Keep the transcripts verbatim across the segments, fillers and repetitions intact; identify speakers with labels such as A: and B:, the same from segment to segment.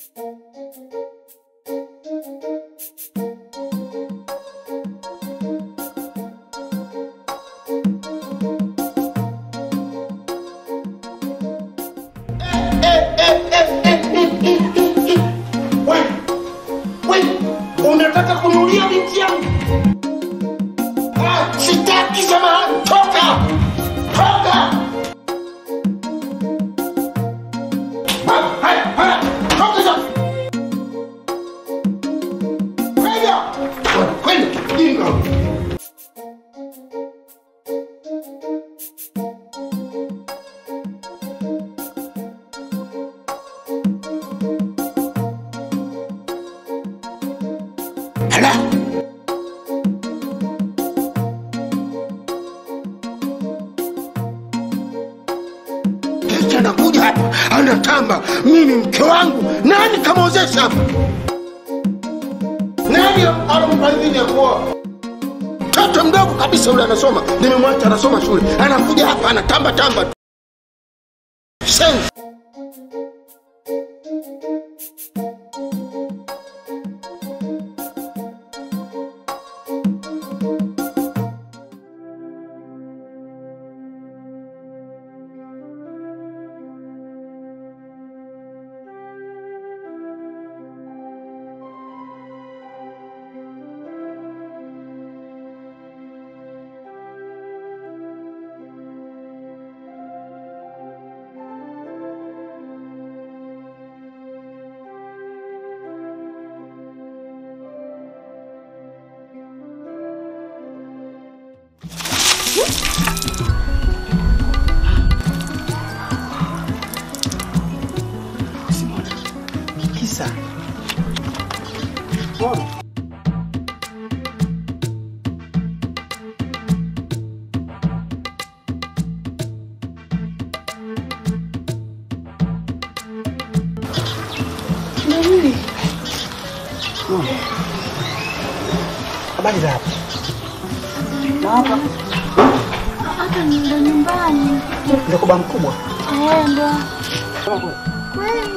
A: Unataka kunulia binti yangu? Ah, sitaki samahani, toka! Toka! Haya, haya, toka sasa! Kwenda! Kwenda, jinga! Hala! Kisha nakuja hapa, anatamba mimi mke wangu. Nani kamwozesha hapa? Nani alompangilia kuoa? Mtoto mdogo kabisa yule anasoma, nimemwacha anasoma shule. Anakuja hapa anatamba tamba. Sense. Kisa. Bora. Nini? No. Habari za hapa? Hapa.
B: Hapa ni ndo nyumbani.
A: Ndio kwa mkubwa.
B: Eh, ndo.
A: Kweli.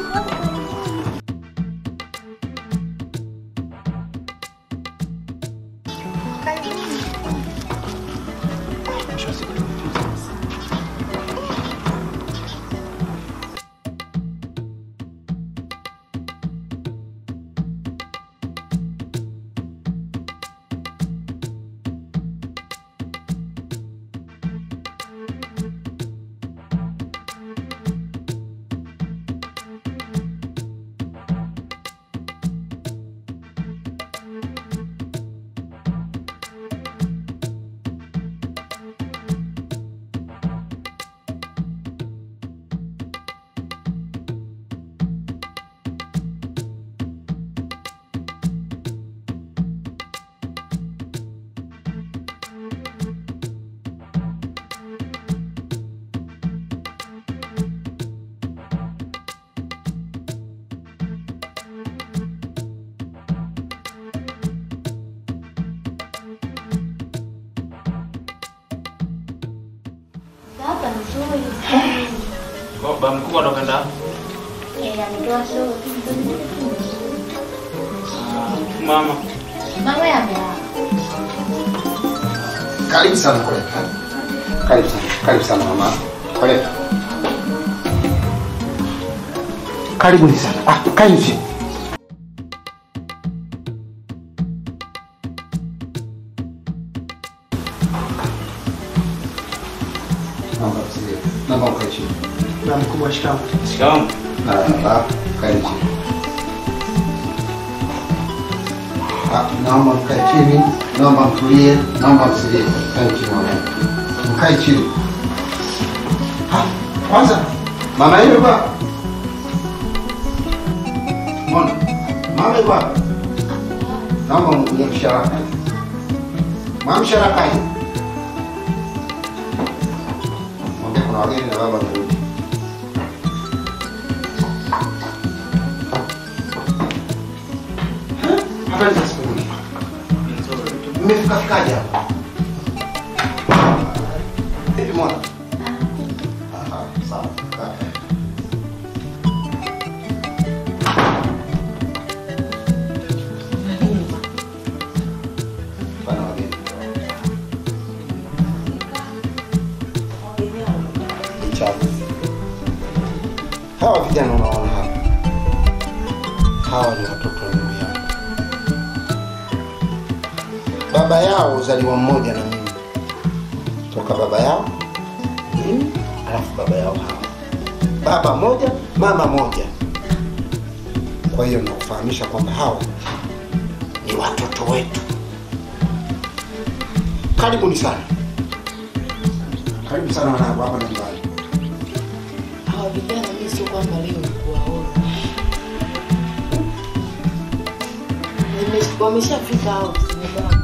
C: Kok bang mkubwa ndo kenda?
B: Eh, ametoa show.
C: Mama.
B: Mama yamelala.
A: Karibu sana Koleta. Karibu sana. Karibu sana mama. Koleta. Karibuni sana. Ah, kaeni chini. Naomba usilie. Naomba ukae chini. Na mkubwa shikamoo.
C: Shikamoo.
A: Ah, ah, kaeni chini. Ah, naomba mkae chini. Naomba mtulie. Naomba msilie. Kaeni chini mama. Mkae chini. Ah, kwanza mama yule ba. Mbona? Mama yule ba. Naomba mkuja msharaka. Mama msharaka. Kuna wageni na baba amerudi. Habari za siku nyingi. Mmefika fikaje hapa? Hivi mwana? Aha, sawa. vijana unaona hapa, hawa ni watoto wa ndugu yangu. Baba yao uzaliwa mmoja na mimi, toka baba yao mimi, alafu baba yao hawa, baba moja mama moja. Kwa hiyo nakufahamisha kwamba hawa ni watoto wetu. Karibuni sana, karibu sana wanangu hapa nyumbani.
D: Hawa vijana mimi sio kwamba leo nikuwaona. Wameshafika hao nyumbani.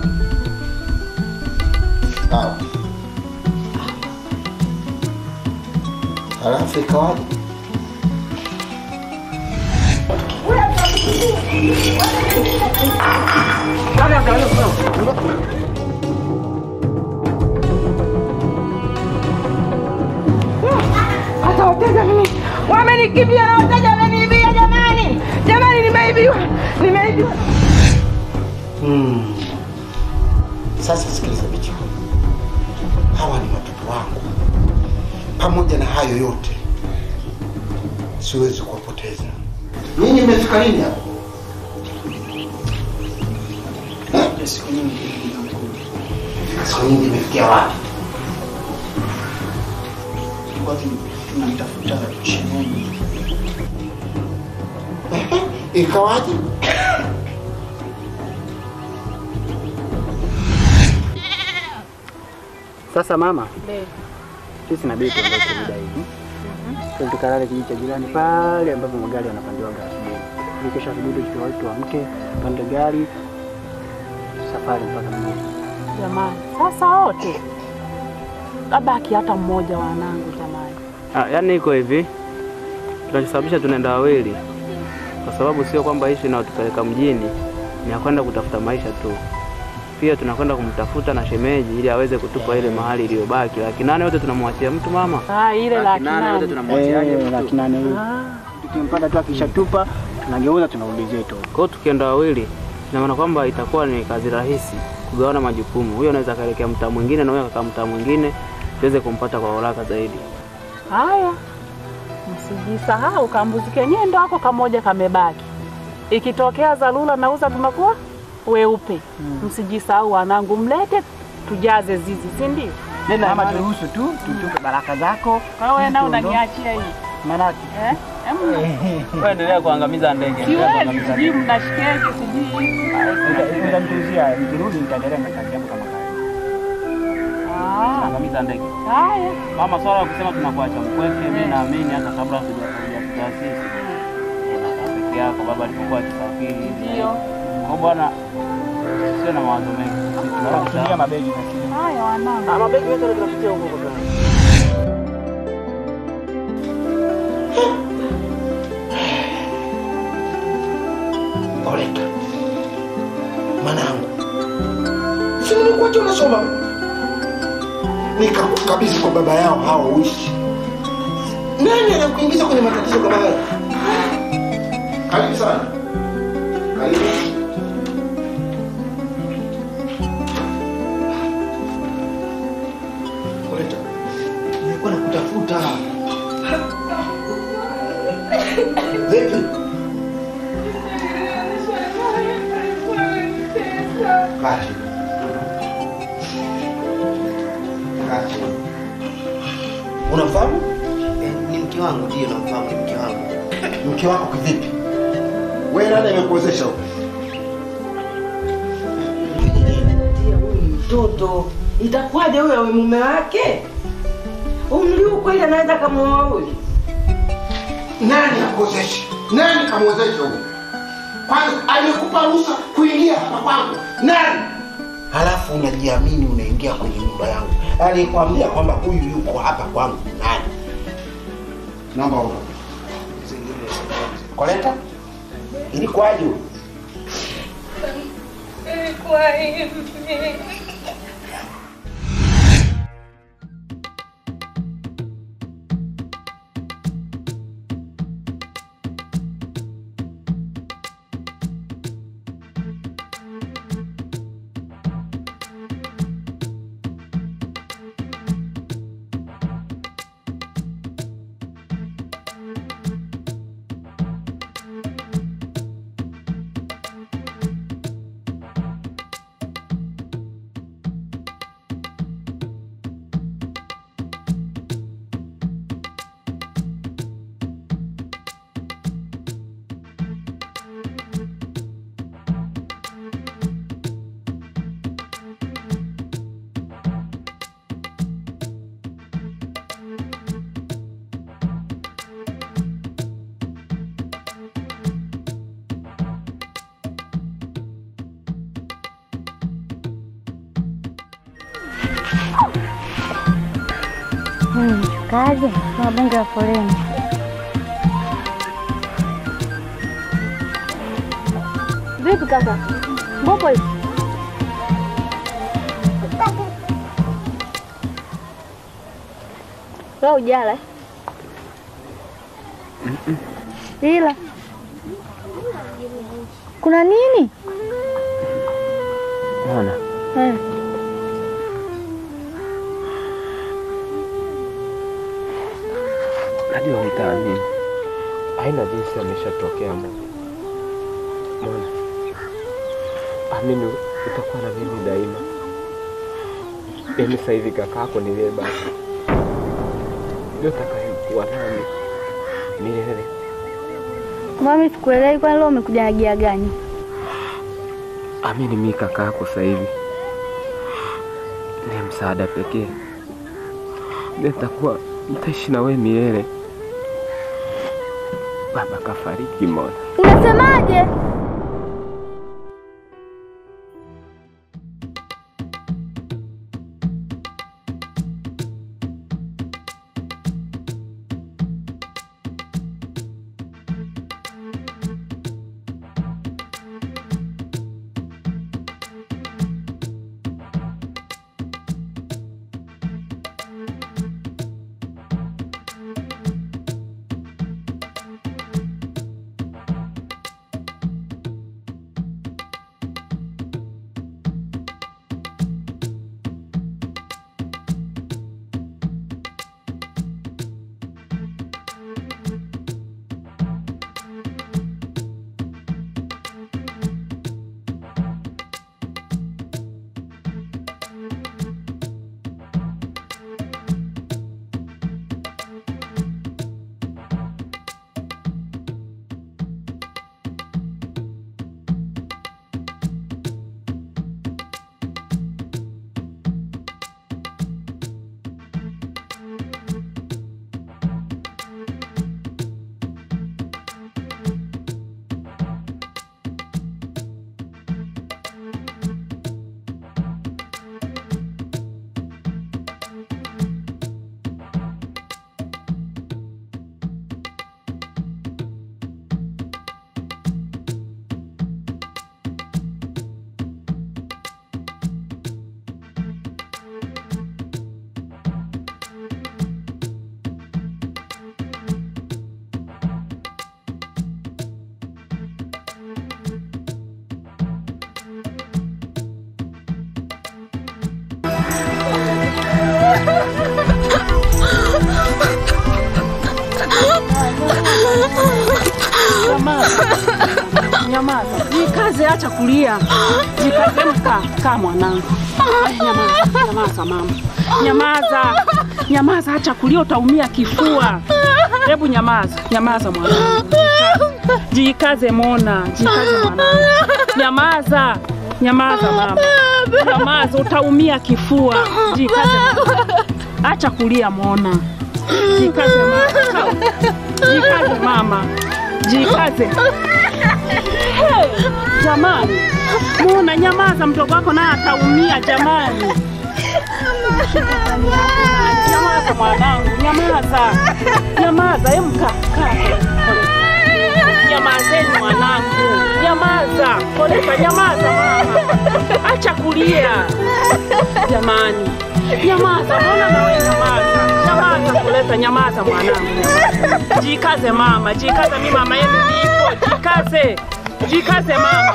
A: Sawa. Halafu ikawaje?
E: Hata wateja mimi wamenikimbia na wateja wameniibia jamani. Jamani nimeibiwa. Nimeibiwa.
A: Hmm. Sasa sikiliza bichi. Hawa ni watoto wangu. Pamoja na hayo yote siwezi kuwapoteza. Ninyi mmefika lini hapo? Eh? Siku nyingi. Siku nyingi imefikia wapi? Wapi tunamtafuta shemeji. Ikawaje?
F: Sasa mama,
B: Ndio.
F: sisi na bibi tuondoke muda hii. Mhm. Tukalale kijiji cha jirani pale ambapo magari yanapandiwa asubuhi. Ili kesho asubuhi tuchukue watu amke, pande gari safari mpaka mjini.
E: Jamani, sasa wote kabaki hata mmoja wanangu jamani.
C: Ah, yani iko hivi. Tunachosababisha tunaenda wawili. Kwa sababu sio kwamba ishi na utupeleka mjini, ni kwenda kutafuta maisha tu. Pia tunakwenda kumtafuta na shemeji ili aweze kutupa ile mahali iliyobaki. Laki nane wote tunamwachia mtu mama.
E: Ah, ile laki nane
C: wote tunamwachiaje mtu?
F: Laki nane hiyo. Tukimpata tu akishatupa, tunageuza tunarudi zetu.
C: Kwa hiyo tukienda wawili, ina maana kwamba itakuwa ni kazi rahisi kugawana majukumu. Huyo anaweza kaelekea mtaa mwingine na huyo akakaa mtaa mwingine, tuweze kumpata kwa haraka zaidi.
E: Haya. Msijisahau kambuzi kenyewe ndo wako kamoja kamebaki. Ikitokea dharura nauza tunakuwa weupe. Hmm. Msijisahau wanangu, mlete tujaze zizi, si ndio?
F: Nenda mama, turuhusu tu tutupe baraka zako.
E: Kwa hiyo wewe nao unaniachia hii.
F: Manaki.
E: Eh?
C: Wewe endelea kuangamiza ndege.
E: Siwezi, sijui mnashikeje, sijui.
F: Utamtuzia, nikirudi nitaendelea na kazi yangu kama kawaida.
E: Ah,
C: Angamiza ndege.
E: haya.
C: Mama, swala la kusema tunakuacha mpweke, mimi naamini hata kabla tujakuja taasisi. Peke yako baba alipokuwa akisafiri.
E: Ndio.
C: Kwa bwana sio na mawazo mengi.
F: Tunakutumia mabegi na simu.
E: Haya wanangu.
C: Ah, mabegi yote tunapitia huko kwa gani?
A: Koleka. Manangu. Si nilikuwa tunasoma. Nikakabidhi kwa baba yao hao uishi. Nani anakuingiza kwenye matatizo kama haya? Karibu sana. Karibu. Koleta. Nilikuwa nakutafuta. Vipi? Kati. Kati. Unafahamu?
G: Eh, ni mke wangu ndio namfahamu, ni mke wangu.
A: Mke wako kivipi? Wewe nani amekuwezesha huko?
D: Ndio huyu mtoto. Itakuwaje huyo awe mume wake? Umri huu kweli anaweza kumuoa huyu?
A: Nani akuwezesha? Nani kamwezesha huko? Kwanza alikupa ruhusa kuingia hapa kwangu. Nani? Halafu unajiamini unaingia kwenye nyumba yangu. Alikwambia kwamba huyu yuko hapa kwangu nani? Naomba uone. Koleta? Ilikuwaje?
B: Ilikuwa hivi.
H: Kaje, kuna bonge la foleni. Vipi kaka? Mbona hivi? Wewe ujala eh?
C: Mm-mm.
H: Ila kuna nini?
C: Mbona?
H: Eh.
C: Najua utaamini. Haina jinsi ameshatokea Mungu. Mbona? Amini utakuwa na mimi daima. Mimi sasa hivi kakako niliyebaki. Ndio utakayekuwa nami milele.
H: Mami sikuelewi, kwa leo umekuja na gia gani?
C: Amini mimi kakako sasa hivi ni msaada pekee. Nitakuwa nitaishi na wewe milele. Baba kafariki Mola.
H: Unasemaje?
E: Nyamaza. Jikaze, acha kulia. Jikaze, mka, kaa mwanangu. Nyamaza, nyamaza mama. Nyamaza. Nyamaza, acha kulia, utaumia kifua. Hebu nyamaza, nyamaza mwanangu. Jikaze Mona, jikaze mwanangu. Nyamaza. Nyamaza mama. Nyamaza, utaumia kifua. Jikaze mama. Acha kulia Mona. Jikaze mama. Jikaze mama. Jikaze. Hey, jamani. Mona, nyamaza, mdogo wako naye ataumia jamani. Nyamaza mwanangu, nyamaza. Nyamaza, emka. Nyamazeni mwanangu. Nyamaza. Koleta, nyamaza mama. Acha kulia. Jamani. Nyamaza, mbona na wewe nyamaza. Nyamaza Koleta, nyamaza mwanangu. Jikaze mama, jikaze, mimi mama yenu nipo. Jikaze. Jikaze mama.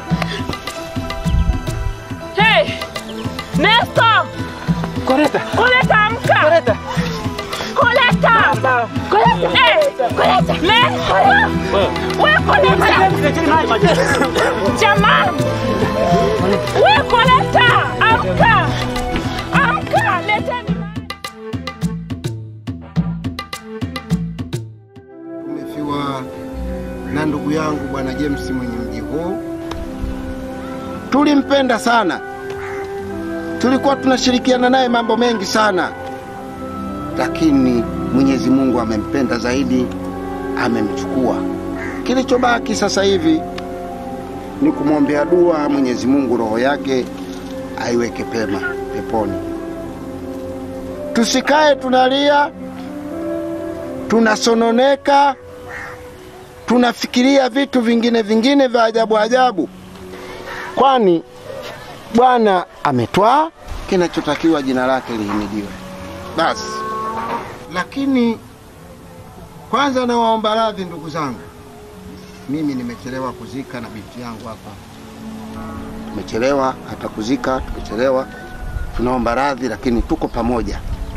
E: Hey! Nesto!
C: Koleta.
E: Koleta, amka.
C: Koleta.
E: Koleta. Koleta. Hey! Koleta. Nesto. Wewe Koleta. Jamani. Wewe Koleta, amka. Amka, leteni.
A: Tumefiwa na ndugu yangu bwana James mwenye mji huu. Tulimpenda sana. Tulikuwa tunashirikiana naye mambo mengi sana. Lakini Mwenyezi Mungu amempenda zaidi, amemchukua. Kilichobaki sasa hivi ni kumwombea dua Mwenyezi Mungu roho yake aiweke pema peponi. Tusikae tunalia tunasononeka, tunafikiria vitu vingine vingine vya ajabu ajabu. Kwani Bwana ametwaa, kinachotakiwa jina lake lihimidiwe. Basi. Lakini kwanza nawaomba radhi ndugu zangu. Mimi nimechelewa kuzika na binti yangu hapa. Tumechelewa hata kuzika, tumechelewa. Tunaomba radhi, lakini tuko pamoja.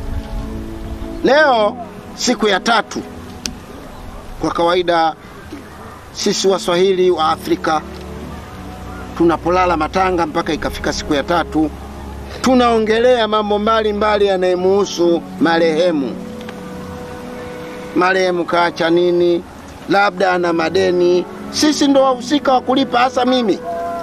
A: Leo siku ya tatu. Kwa kawaida sisi Waswahili wa Afrika tunapolala matanga mpaka ikafika siku ya tatu, tunaongelea mambo mbalimbali yanayomhusu marehemu. Marehemu kaacha nini? Labda ana madeni. Sisi ndo wahusika wa kulipa, hasa mimi.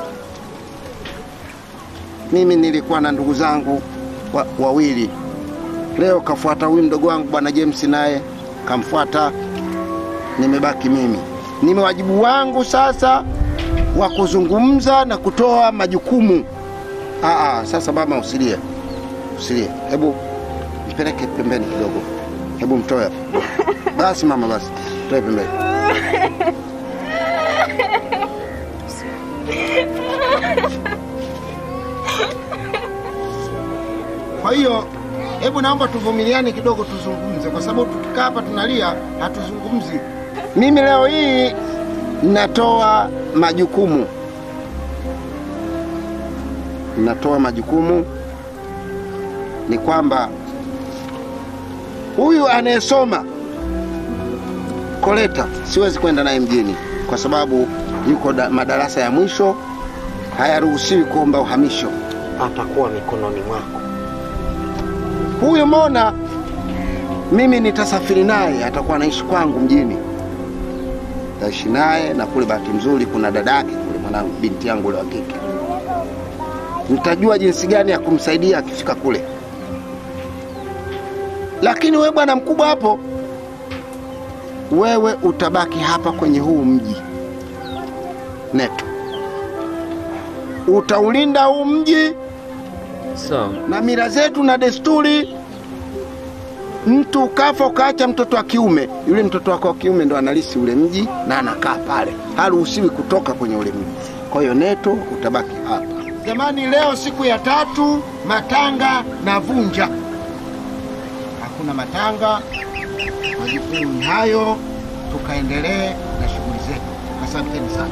A: Mimi nilikuwa na ndugu zangu wa, wawili. Leo kafuata huyu mdogo wangu Bwana James, naye kamfuata. Nimebaki mimi. Ni wajibu wangu sasa wa kuzungumza na kutoa majukumu. Aa, sasa mama usilie. Usilie. Hebu mpeleke pembeni kidogo. Hebu mtoe. Basi mama basi. Toe pembeni. Kwa hiyo hebu naomba tuvumiliane kidogo tuzungumze, kwa sababu tukikaa hapa tunalia hatuzungumzi. Mimi leo hii natoa majukumu. Natoa majukumu ni kwamba huyu anayesoma Koleta siwezi kwenda naye mjini kwa sababu yuko da, madarasa ya mwisho, hayaruhusiwi kuomba uhamisho. Atakuwa mikononi mwako. Huyu Mona mimi nitasafiri naye, atakuwa anaishi kwangu mjini. Taishi naye, na kule bahati mzuri kuna dadake kule, mwanangu binti yangu yule wa kike. Nitajua jinsi gani ya kumsaidia akifika kule. Lakini wewe bwana mkubwa hapo, wewe utabaki hapa kwenye huu mji. Neto. Utaulinda huu mji.
C: Sawa.
A: Na mila zetu na desturi, mtu kafa ukaacha mtoto wa kiume, yule mtoto wako wa kiume ndo analisi ule mji na anakaa pale. Haruhusiwi kutoka kwenye ule mji. Kwa hiyo Neto utabaki hapa. Jamani, leo siku ya tatu, matanga na vunja. Hakuna matanga, majukumu hayo, tukaendelee na shughuli zetu. Asanteni sana.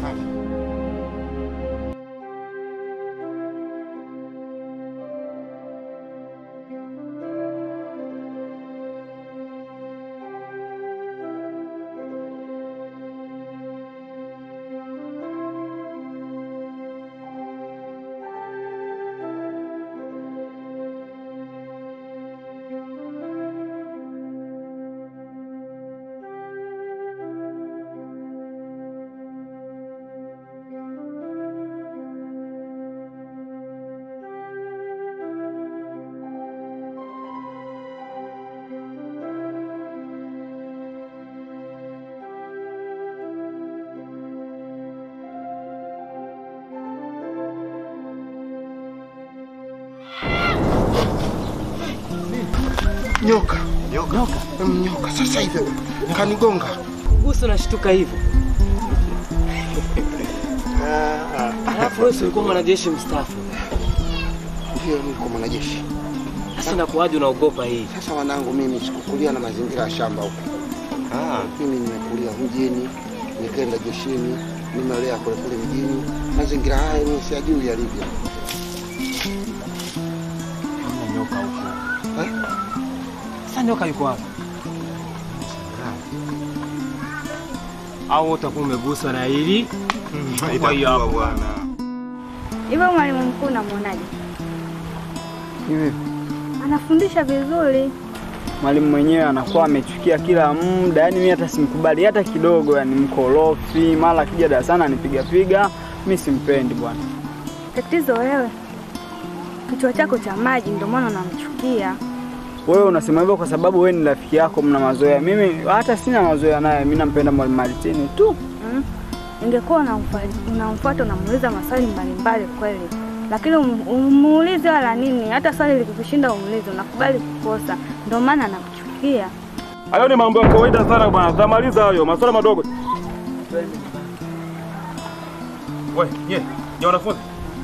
A: Nyoka. Nyoka. Nyoka. Nyoka sasa hivi kanigonga.
D: Gusa nashtuka hivyo. Alafu wewe ulikuwa mwanajeshi mstaafu.
A: Ndio, niko mwanajeshi.
D: Sasa nakuaje unaogopa hii?
A: Sasa wanangu, mimi sikukulia na mazingira ya shamba huko. Ah, mimi nimekulia mjini, nikaenda jeshini, nimelea kule kule mjini. Mazingira haya mimi siyajui yalivyo.
F: Hamna nyoka huko.
A: Eh?
F: Sasa nyoka yuko wapi? Au utakuwa umeguswa na hili? Kwa hiyo bwana.
H: Hivyo mwalimu mkuu unamwonaje?
C: Hivi
H: Anafundisha vizuri.
C: mwalimu mwenyewe anakuwa amechukia kila muda, yani mimi hata simkubali hata kidogo, yani mkorofi, mara kija darasani anipiga piga, mimi simpendi bwana.
H: Tatizo wewe. Kichwa chako cha maji ndio maana unamchukia.
C: Wewe unasema hivyo kwa sababu wewe ni rafiki yako, mna mazoea. Mimi hata sina mazoea naye, mimi nampenda mwalimu Martini tu.
H: Mm. Ingekuwa unamfuata unamuuliza maswali mbalimbali kweli. Lakini umuulize um, wala nini, hata swali likikushinda umuulize, unakubali kukosa. Ndio maana anakuchukia.
I: Hayo ni mambo ya kawaida sana bwana. Tamaliza hayo, masuala madogo. Wewe, ye, ni wanafunzi.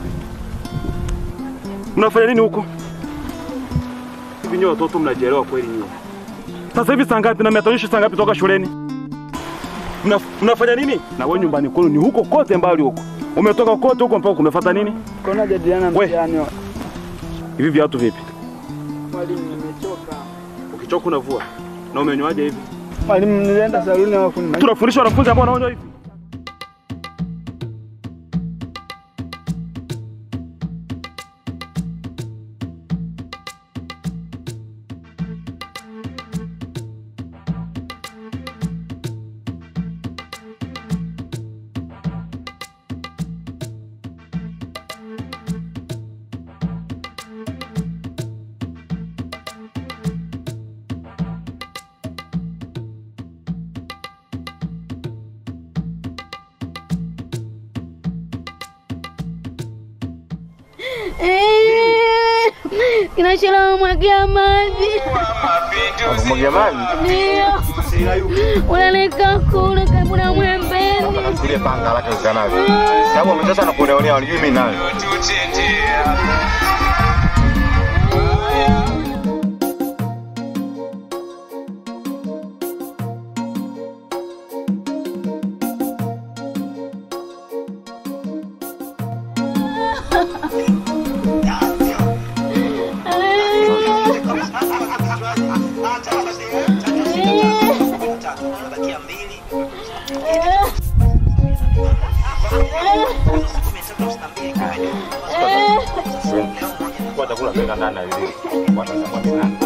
I: Mnafanya nini huko? Hivi nyote watoto mnajielewa kweli nyinyi? Sasa hivi saa ngapi na mnatonyesha saa ngapi toka shuleni? Mna, mnafanya nini? Na wewe nyumbani kwenu ni huko kote mbali huko. Umetoka kote huko mpaka kumefuata nini?
F: Kuna jadiliana mtihani.
I: Hivi viatu vipi?
F: Mwalimu nimechoka.
I: Ukichoka unavua. Na umenywaje hivi?
F: Mwalimu nilienda saluni hapo kuna.
I: Tunafundisha wanafunzi ambao wanaonywa hivi.
B: Kinachelewa mwagia maji.
J: Mwagia maji?
B: Ndio. Unaleka kule karibu na mwembeni.
J: Kile panga lake ukanaje. Sababu umetoka na kuoneonea unijui mimi nani. Watakula peka ndani hivi. Watakuwa ni nani?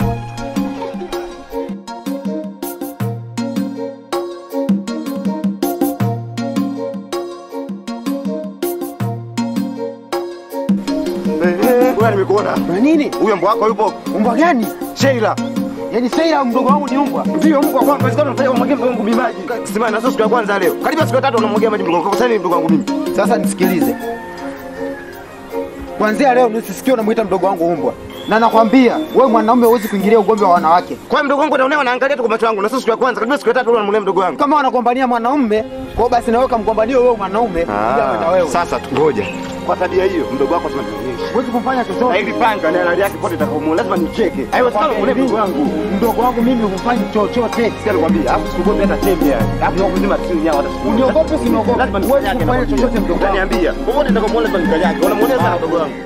J: Wewe nimekuona.
A: Na nini?
J: Huyo mbwa wako yupo?
A: Mbwa gani?
J: Sheila.
A: Yaani Sheila mdogo wangu ni mbwa.
J: Ndio mbwa kwangu, kwa sababu unafanya kumwagia mdogo wangu maji. Sema na sasa siku ya kwanza leo. Karibu siku ya tatu unamwagia maji mdogo wangu. Sasa ni mdogo wangu mimi.
A: Sasa nisikilize. Kuanzia leo nisisikie unamuita mdogo wangu mbwa. Na nakwambia wewe mwanaume huwezi kuingilia ugomvi wa wanawake.
J: Kwa mdogo wangu anaonea anaangalia tu kwa macho yangu. Na sasa siku ya kwanza, karibu siku ya tatu unamlea mdogo wangu.
A: Kama wanagombania mwanaume, kwa basi na wewe kamgombanie wewe mwanaume,
J: ah, na wewe. Sasa ngoja. Kwa tabia hiyo mdogo wako lazima nionyeshe.
A: Huwezi kumfanya chochote.
J: Na hivi panga na hali yake pote itakapomuona lazima nicheke. Haiwezekani kumlea mdogo wangu.
A: Mdogo wangu mimi hufanyi chochote.
J: Sasa nakwambia, hapo sikugopi hata tembe yani. Hapo ndio kuzima timu yao hata siku.
A: Uniogope usiniogope.
J: Lazima
A: huwezi kufanya chochote mdogo wangu.
J: Utaniambia. Popote nitakapomuona lazima nikajake. Unamuonea sana mdogo wangu.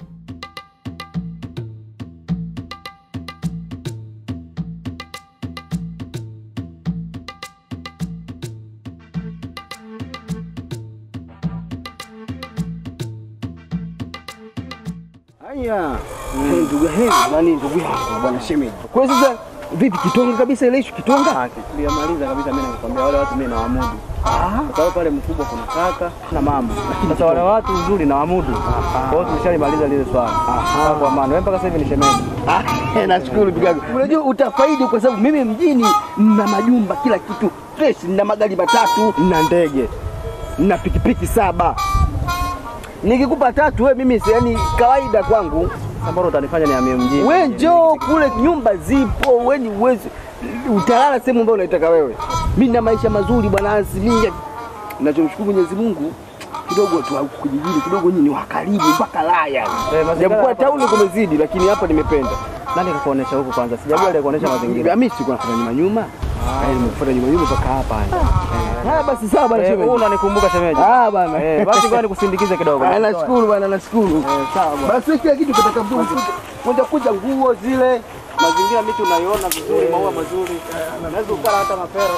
A: Haya, ndugu yangu, nani ndugu yangu bwana shemeji. Kwa sasa vipi kitonga kabisa ile issue kitonga?
C: Ah, niliamaliza kabisa mimi nakwambia wale watu mimi nawamudu. Ah, kwa sababu pale mkubwa kuna kaka na mama. Sasa wale watu uzuri na wamudu. Kwa hiyo tumeshalimaliza lile swali. Aha, kwa maana wewe mpaka sasa hivi ni shemeji.
A: Ah, nashukuru ndugu yangu. Unajua utafaidi kwa sababu mimi mjini na majumba kila kitu fresh, na magari matatu, na ndege. Na pikipiki saba. Nikikupa tatu wewe mimi si yani kawaida kwangu.
C: Sasa utanifanya nihamie mjini.
A: Wewe njoo kule nyumba zipo, wewe ni uwezo utalala sehemu ambayo unaitaka wewe. Mimi na maisha mazuri bwana asilimia. Ninachomshukuru Mwenyezi Mungu kidogo tu huku kijijini kidogo nyinyi wa karibu mpaka laya. Japokuwa tauni kumezidi lakini hapa nimependa.
C: Nani kakuonesha huko kwanza? Sijajua ile kuonesha mazingira.
A: Mimi siko nafanya nyuma nyuma. Eh, nimefuata nyuma nyuma mpaka hapa. Ah, basi sawa bwana shemeji.
C: Wewe unanikumbuka shemeji?
A: Ah bwana.
C: Eh, basi ngoja nikusindikize kidogo.
A: Ah, nashukuru bwana, nashukuru. Eh, sawa bwana. Basi kila kitu kitaka mtu kuja kuja nguo zile,
C: mazingira miti unaiona vizuri, maua mazuri. Unaweza ukala hata mapero.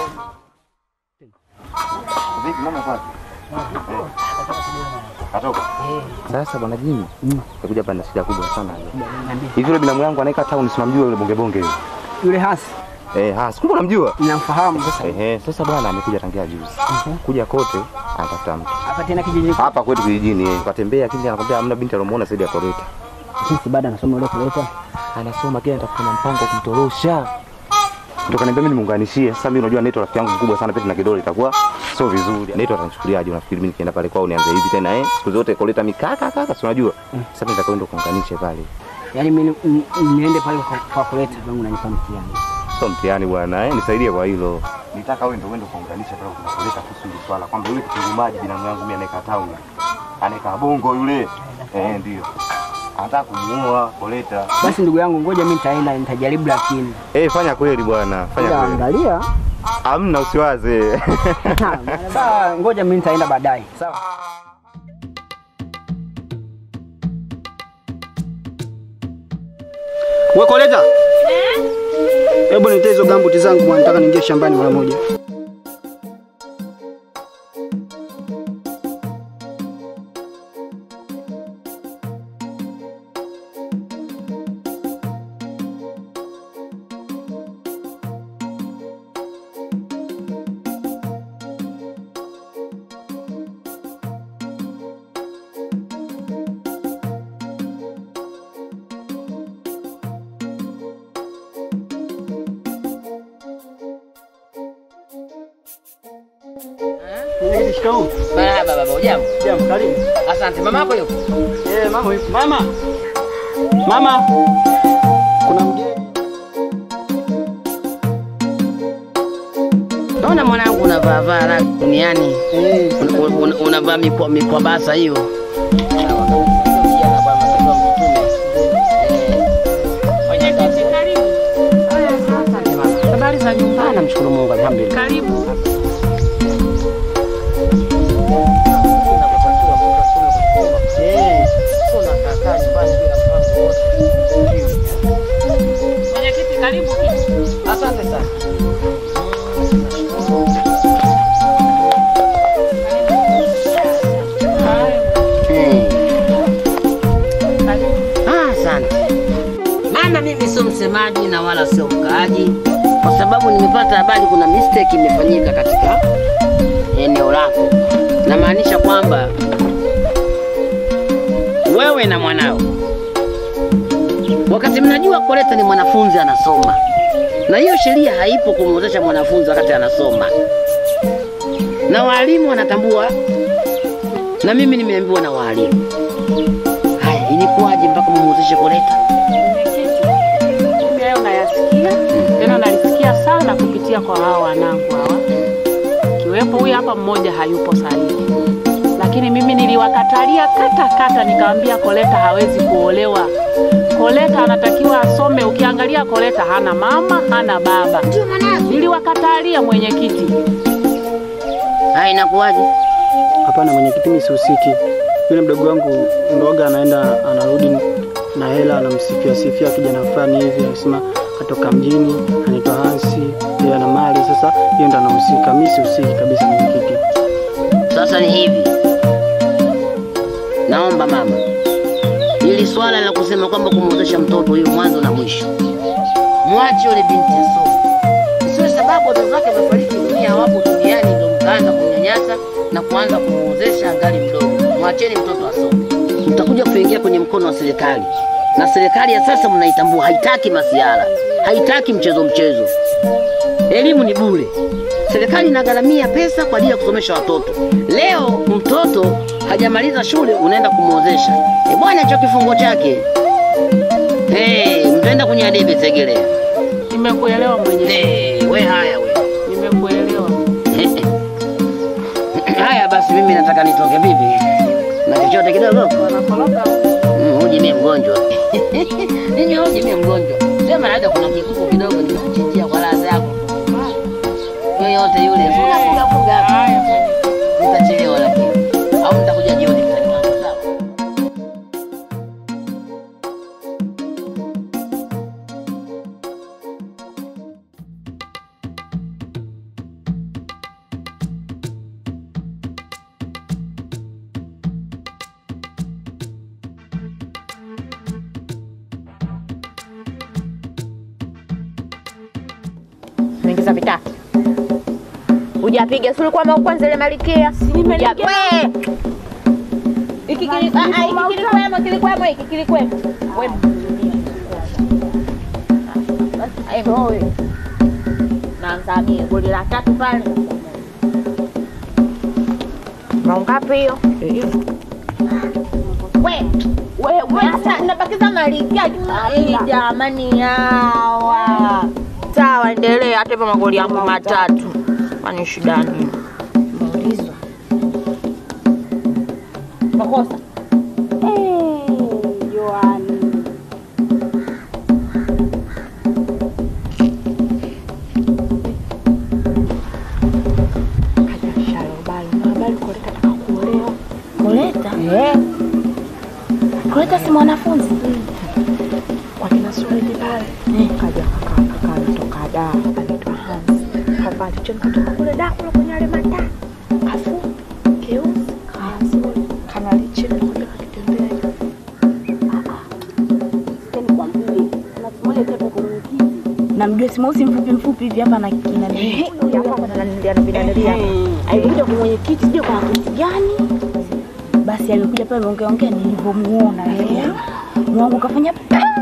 J: Vipi mama pale? Atoka. Sasa bwana Jimmy, nikuja hapa na shida kubwa sana. Hivi yule binamu yangu anaika town simamjua yule bonge bonge yule.
A: Yule hasi.
J: Eh, hasi. Kumbe unamjua?
A: Ninamfahamu sasa.
J: Eh, sasa bwana amekuja tangia juzi. Kuja kote anatafuta mtu.
A: Hapa tena kijijini.
J: Hapa kwetu kijijini yeye. Katembea lakini anakwambia hamna binti alomuona zaidi ya Koreta.
A: Sisi baada anasoma yule Koreta.
J: Anasoma kile anatafuta mpango kumtorosha. Ndio kaniambia mimi nimuunganishie. Sasa mimi unajua Neto rafiki yangu mkubwa sana pete na kidole itakuwa sio vizuri. Neto atanichukuliaje? Unafikiri mimi nikienda pale kwao nianze hivi tena eh? Siku zote Koleta mikaka kaka, si unajua. Sasa nitakaenda kuunganisha pale.
A: Yaani mimi niende pale kwa Koleta wangu nanipa mtihani.
J: sio mtihani bwana. Eh, nisaidie kwa hilo. Nitaka wewe ndio uende kuunganisha pale kunapoleta kuhusu hili swala kwamba yule kitunguu maji binamu yangu mimi anaeka town. Anaeka bongo yule. Eh, ndio. Anataka kumuoa Koleta.
F: Basi ndugu yangu, ngoja mimi nitaenda nitajaribu, lakini
J: eh, fanya kweli bwana, fanya kweli.
F: Angalia.
J: Hamna, usiwaze.
F: Sawa, ngoja mimi nitaenda baadaye. Sawa. Wewe Koleta? Eh? Hebu nitie hizo gambuti zangu bwana, nataka niingie shambani mara moja. Shikamoo.
D: Baba baba, hujambo?
F: Jambo, karibu.
D: Asante. Mama yako yupo?
F: Eh, mama yupo. Mama. Mama. Kuna mgeni.
D: Naona mwanangu unavaa vaa la duniani. Eh, unavaa mipo mipo basa hiyo.
E: Mwenyekiti, karibu.
D: Haya, asante mama. Habari za nyumbani? Namshukuru Mungu, alhamdulillah.
E: Karibu. Karibu.
D: Asante sana. Ah, asante. Maana mimi sio msemaji na wala sio mkaaji, kwa sababu nimepata habari kuna mistake imefanyika katika eneo lako. Namaanisha kwamba wewe na mwanao, wakati mnajua Koleta ni mwanafunzi anasoma, na hiyo sheria haipo kumwozesha mwanafunzi wakati anasoma, na walimu wanatambua, na mimi nimeambiwa na walimu. Haya, ilikuwaje mpaka mmwozeshe Koleta?
E: Mimi hayo nayasikia, tena nalisikia sana kupitia kwa hao wanangu hawa. Kiwepo huyu hapa mmoja hayupo sahihi, lakini mimi niliwakatalia kata kata, nikamwambia Koleta hawezi kuolewa. Koleta anatakiwa asome. Ukiangalia Koleta hana mama, hana baba. Niliwakatalia mwenyekiti.
D: Haya, inakuwaje?
F: Hapana mwenyekiti, mimi sihusiki. Yule mdogo wangu ndoga anaenda anarudi na hela, anamsifia sifia kijana fulani hivi, anasema katoka mjini, anaitwa Hansi, yeye ana mali. Sasa yeye ndo anahusika, mimi sihusiki kabisa mwenyekiti.
D: Sasa ni hivi, naomba mama, ili swala la kusema kwamba kumwozesha mtoto hiyo mwanzo na mwisho, mwache yule binti asome. Sio sababu wazazi wake wamefariki dunia, hawapo duniani, ndio mkaanza kumnyanyasa na kuanza kumwozesha angali mdogo. Mwacheni mtoto asome. Mtakuja kuingia kwenye mkono wa serikali, na serikali ya sasa mnaitambua, haitaki masiara, haitaki mchezo mchezo. Elimu ni bure. Serikali inagharamia pesa kwa ajili ya kusomesha watoto. Leo mtoto hajamaliza shule unaenda kumwozesha. E bwana, hicho kifungo chake. Eh, hey, mtaenda kwenye debe Segelea.
E: Nimekuelewa mwenyewe.
D: Eh, hey, we haya we.
E: Nimekuelewa.
D: Haya basi, mimi nataka nitoke vipi? Na chochote kidogo?
E: Wanakoloka.
D: Mm, uji mimi mgonjwa. Nini uji mimi mgonjwa? Sema labda kuna kikuku kidogo nimekuchinjia kwa ladha yako. Yoyote yule, funga funga funga hapa. Haya, nitachelewa lakini. Au nitakuja jioni mtani wangu, sawa?
K: Niingiza vitatu. Hujapiga sulu kwa kwanza ile malikia.
E: Nimelikia.
K: Wewe. Iki kili ah iki kili kwema kili kwema iki kili kwema. Wewe. Ai boy. Na nzamie goli la tatu pale. Mangapi hiyo? Eh. Wewe. Wewe sasa nabakiza malikia jamani hawa. Sawa, endelea hata hivyo magoli yangu matatu. Kwani shida nini? Maulizwa. Makosa.
E: Eh, Yohani. Kaja shalo bali, bali Koleta ataka kuolewa.
K: Koleta?
E: Eh.
K: Koleta si mwanafunzi.
E: Kwa kina Suredi pale. Eh, kaja kaka kaka kutoka da, anaitwa Hans. Hapa chini kutoka kule da kule kwenye ile mata. Kafu, keusi, kasuri, kana lichini kule kitembea. Tena kwa mbili. Na tumoja tepo kumkiti. Na mjue Simausi mfupi mfupi hivi hapa na kina nini? Huyu hapa ananiambia anapindalia. Alikuja kwa mwenyekiti sio kwa kiti gani? Basi alikuja pale ongea ongea nilivyomuona yeye. Mwangu kafanya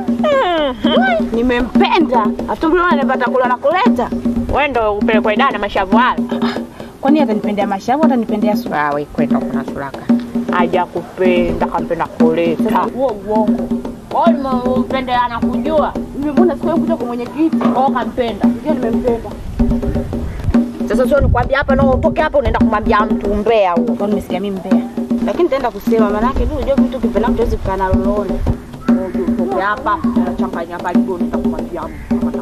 E: nimempenda. Atumbuli anapata kula na Koleta. Wewe ndio upelekwe dada mashavu wale. Kwani atanipendea mashavu atanipendea sura? Wewe kwenda kuna suraka. Haja kupenda kampenda Koleta. Huo uongo. Wewe umpende anakujua. Nimemwona siku kuja kwa mwenyekiti. Oh kampenda. Ndio nimempenda. Sasa sio nikwambia hapa na utoke hapa unaenda kumwambia mtu mbea huo. Kwa nimesikia mimi mbea. Lakini nitaenda kusema maana yake unajua vitu kipenda mtu hawezi kukaa na lolote. Utoke hapa unachanganya hapa liboni nitakumwambia mtu.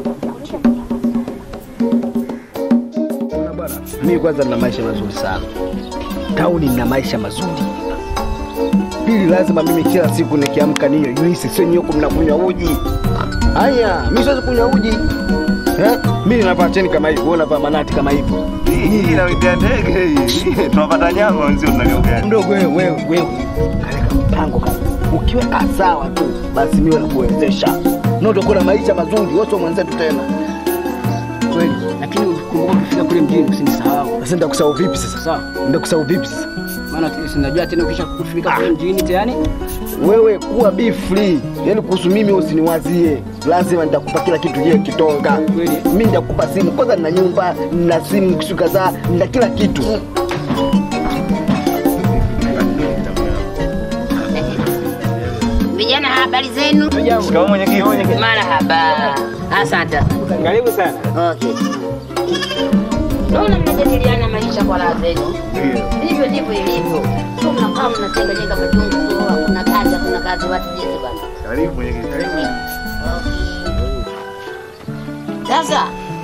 A: Mimi kwanza nina maisha mazuri sana. Tauni nina maisha mazuri. Pili lazima mimi kila siku nikiamka niyo juisi sio nyoko mnakunywa uji. Haya, mimi siwezi kunywa uji. Eh? Mimi ninavaa cheni kama hivi, wewe unavaa manati kama hivi.
J: Hii inawitia ndege hii. Tunapata nyama wenzio tunaliongea.
A: Mdogo wewe wewe wewe. Kaleka mpango kama. Ukiweka sawa tu basi mimi nakuwezesha. Na utakuwa na maisha mazuri, wote mwenzetu tena. Kweli, lakini ukumbuka ukifika kule mjini usinisahau. Sasa nitakusahau vipi sasa? Sawa. Nitakusahau vipi sasa? Maana sinajua tena ukisha kufika kule mjini tayari. Wewe kuwa be free. Yaani kuhusu mimi usiniwazie. Lazima nitakupa kila kitu je kitonga. Kweli. Mimi nitakupa simu kwanza, nina nyumba, nina simu kisu kadhaa, nina kila kitu.
D: Vijana, habari zenu?
J: Shikamoo mwenyekiti.
D: Marhaba. Asante.
F: Karibu sana.
D: Okay. Naona mnajadiliana maisha kwa raha zenu. Ndivyo ndivyo ilivyo. Sio mnakaa mnatengeneza majungu, hakuna kazi, hakuna kazi watu jinsi bwana.
J: Karibu mwenyekiti. Karibu.
D: Sasa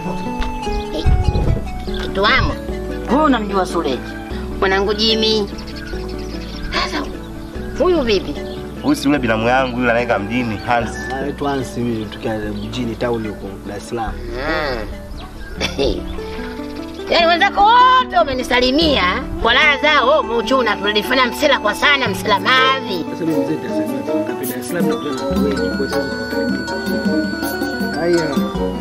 D: kitu wamo. Huyu unamjua Suleji. Mwanangu Jimmy. Sasa huyu vipi?
J: Huyu si yule binamu yangu yule anaika mjini Hans.
A: Anaitwa Hans, mimi tukia mjini town huko Dar es Salaam.
D: Yaani wenzako wote wamenisalimia kwa raha zao, umeuchuna tulifanya msela kwa sana, msela mavi.
A: Sasa mimi mzee Dar Dar es Salaam ndio watu wengi kwa sababu kusalimia. Haya.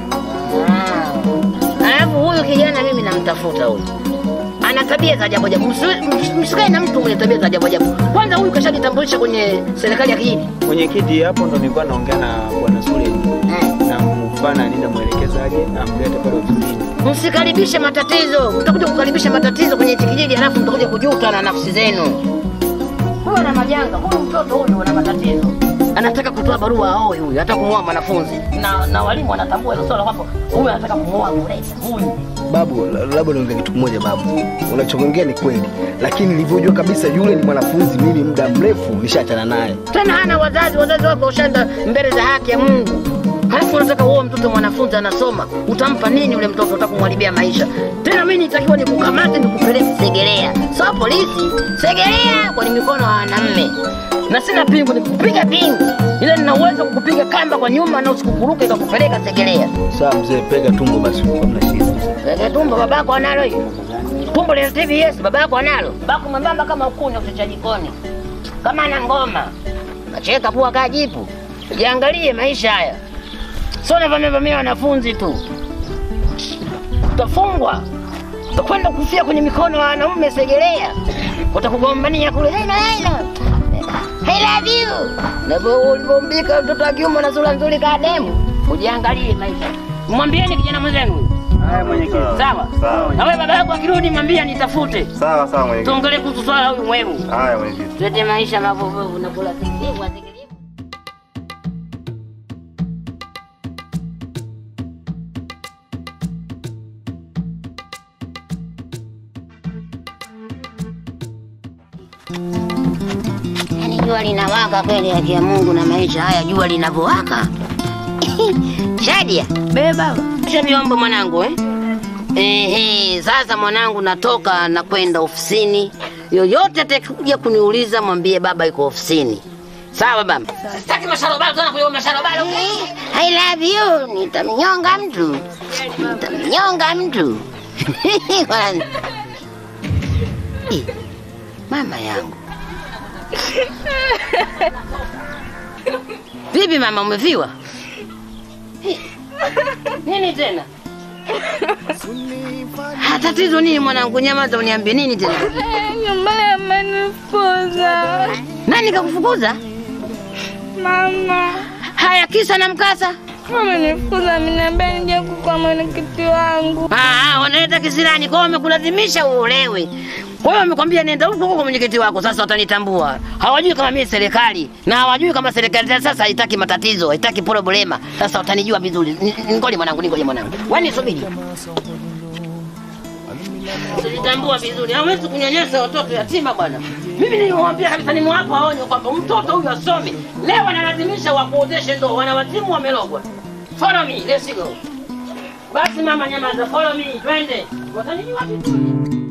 D: Alafu huyu kijana mimi namtafuta huyu. Ana tabia za ajabu ajabu. Msikae na mtu mwenye tabia za ajabu ajabu. Kwanza huyu kashajitambulisha kwenye serikali ya kijiji.
F: Mwenyekiti, hapo ndo nilikuwa naongea na bwana Suleji. Na mfana nina mwelekezaje na mlete pale ofisini.
D: Msikaribishe matatizo. Mtakuja kukaribisha matatizo kwenye kijiji halafu mtakuja kujuta na nafsi zenu. Huyu ana majanga, huyu mtoto huyu ana matatizo. Anataka kutoa barua aoe huyu, hata kumuoa mwanafunzi. Na na walimu wanatambua hilo swala hapo. Huyu anataka kumuoa Koleta. Huyu.
A: Babu, labda niongee kitu kimoja babu. Unachoongea ni kweli, lakini nilivyojua kabisa yule ni mwanafunzi, mimi muda mrefu nishaachana naye.
D: Tena hana wazazi, wazazi wako ushanda mbele za haki ya Mungu. Halafu unataka uoe mtoto mwanafunzi anasoma, utampa nini yule mtoto? Utakumharibia maisha. Tena mimi nitakiwa nikukamate nikupeleke Segerea. Sio polisi, Segerea kwa mikono ya wanaume. Na sina pingu nikupiga pingu. Ile nina uwezo kukupiga kamba kwa nyuma na usikukuruke ikakupeleka Segerea.
A: Sawa mzee, pega tumbo basi, hamna shida.
D: Pega tumbo, babako analo hiyo. Tumbo la T V S babako analo. Babako mwembamba kama ukuni ukicha jikoni. Kama ana ngoma. Nacheka pua kaa jipu. Jiangalie maisha haya. Sio na vamia wanafunzi tu. Utafungwa. Utakwenda kufia kwenye mikono ya wanaume Segerea. Utakugombania kule. Haina haina. I love you. Na wewe ulivombika mtoto wa kiume na sura nzuri kama demu. Ujiangalie maisha. Mwambieni kijana mwenzenu.
F: Haya mwenyekiti.
D: Sawa?
J: Sawa.
D: Na wewe baba yako akirudi mwambie nitafute.
J: Sawa sawa mwenyekiti.
D: Tuongelee kuhusu swala huyu mwevu.
J: Haya mwenyekiti.
D: Tuete maisha mabovu na kula sikiwa. Yaani jua linawaka kweli, haki ya Mungu na maisha haya jua linavyowaka. Shadia,
H: beba.
D: Osha vyombo mwanangu eh? Ehe, sasa mwanangu natoka na kwenda ofisini. Yoyote atakuja kuniuliza mwambie baba yuko ofisini. Sawa baba? Sitaki masharobalo tena kuyo masharobalo. I love you. Nitamnyonga mtu. Nitamnyonga mtu. Mama yangu. Vipi mama, umeviwa? Nini tena? Ha, tatizo nini mwanangu? Nyamaza uniambie nini tena?
B: Nyumbani amenifukuza.
D: Nani kakufukuza?
B: Mama.
D: Haya, kisa na mkasa?
B: Amenifukuza, ameniambia nije kwa mwenyekiti wangu.
D: Ah, wanaleta kisirani kwa wamekulazimisha uolewe. Kwa hiyo wamekwambia nenda huko huko kwa mwenyekiti wako, sasa watanitambua. Hawajui kama mimi serikali na hawajui kama serikali sasa haitaki matatizo, haitaki problema. Sasa watanijua vizuri. Ngoja mwanangu, ngoja mwanangu. Wewe subiri. Nitambua vizuri. Hawezi kunyanyasa watoto yatima bwana. Mimi nilimwambia kabisa nimwapa aonye kwamba mtoto huyu asome. Leo wanalazimisha wakuozeshe ndo wanawatimu wamelogwa. Follow me, let's go. Basi mama nyamaza, follow me, twende. Watanijua vizuri.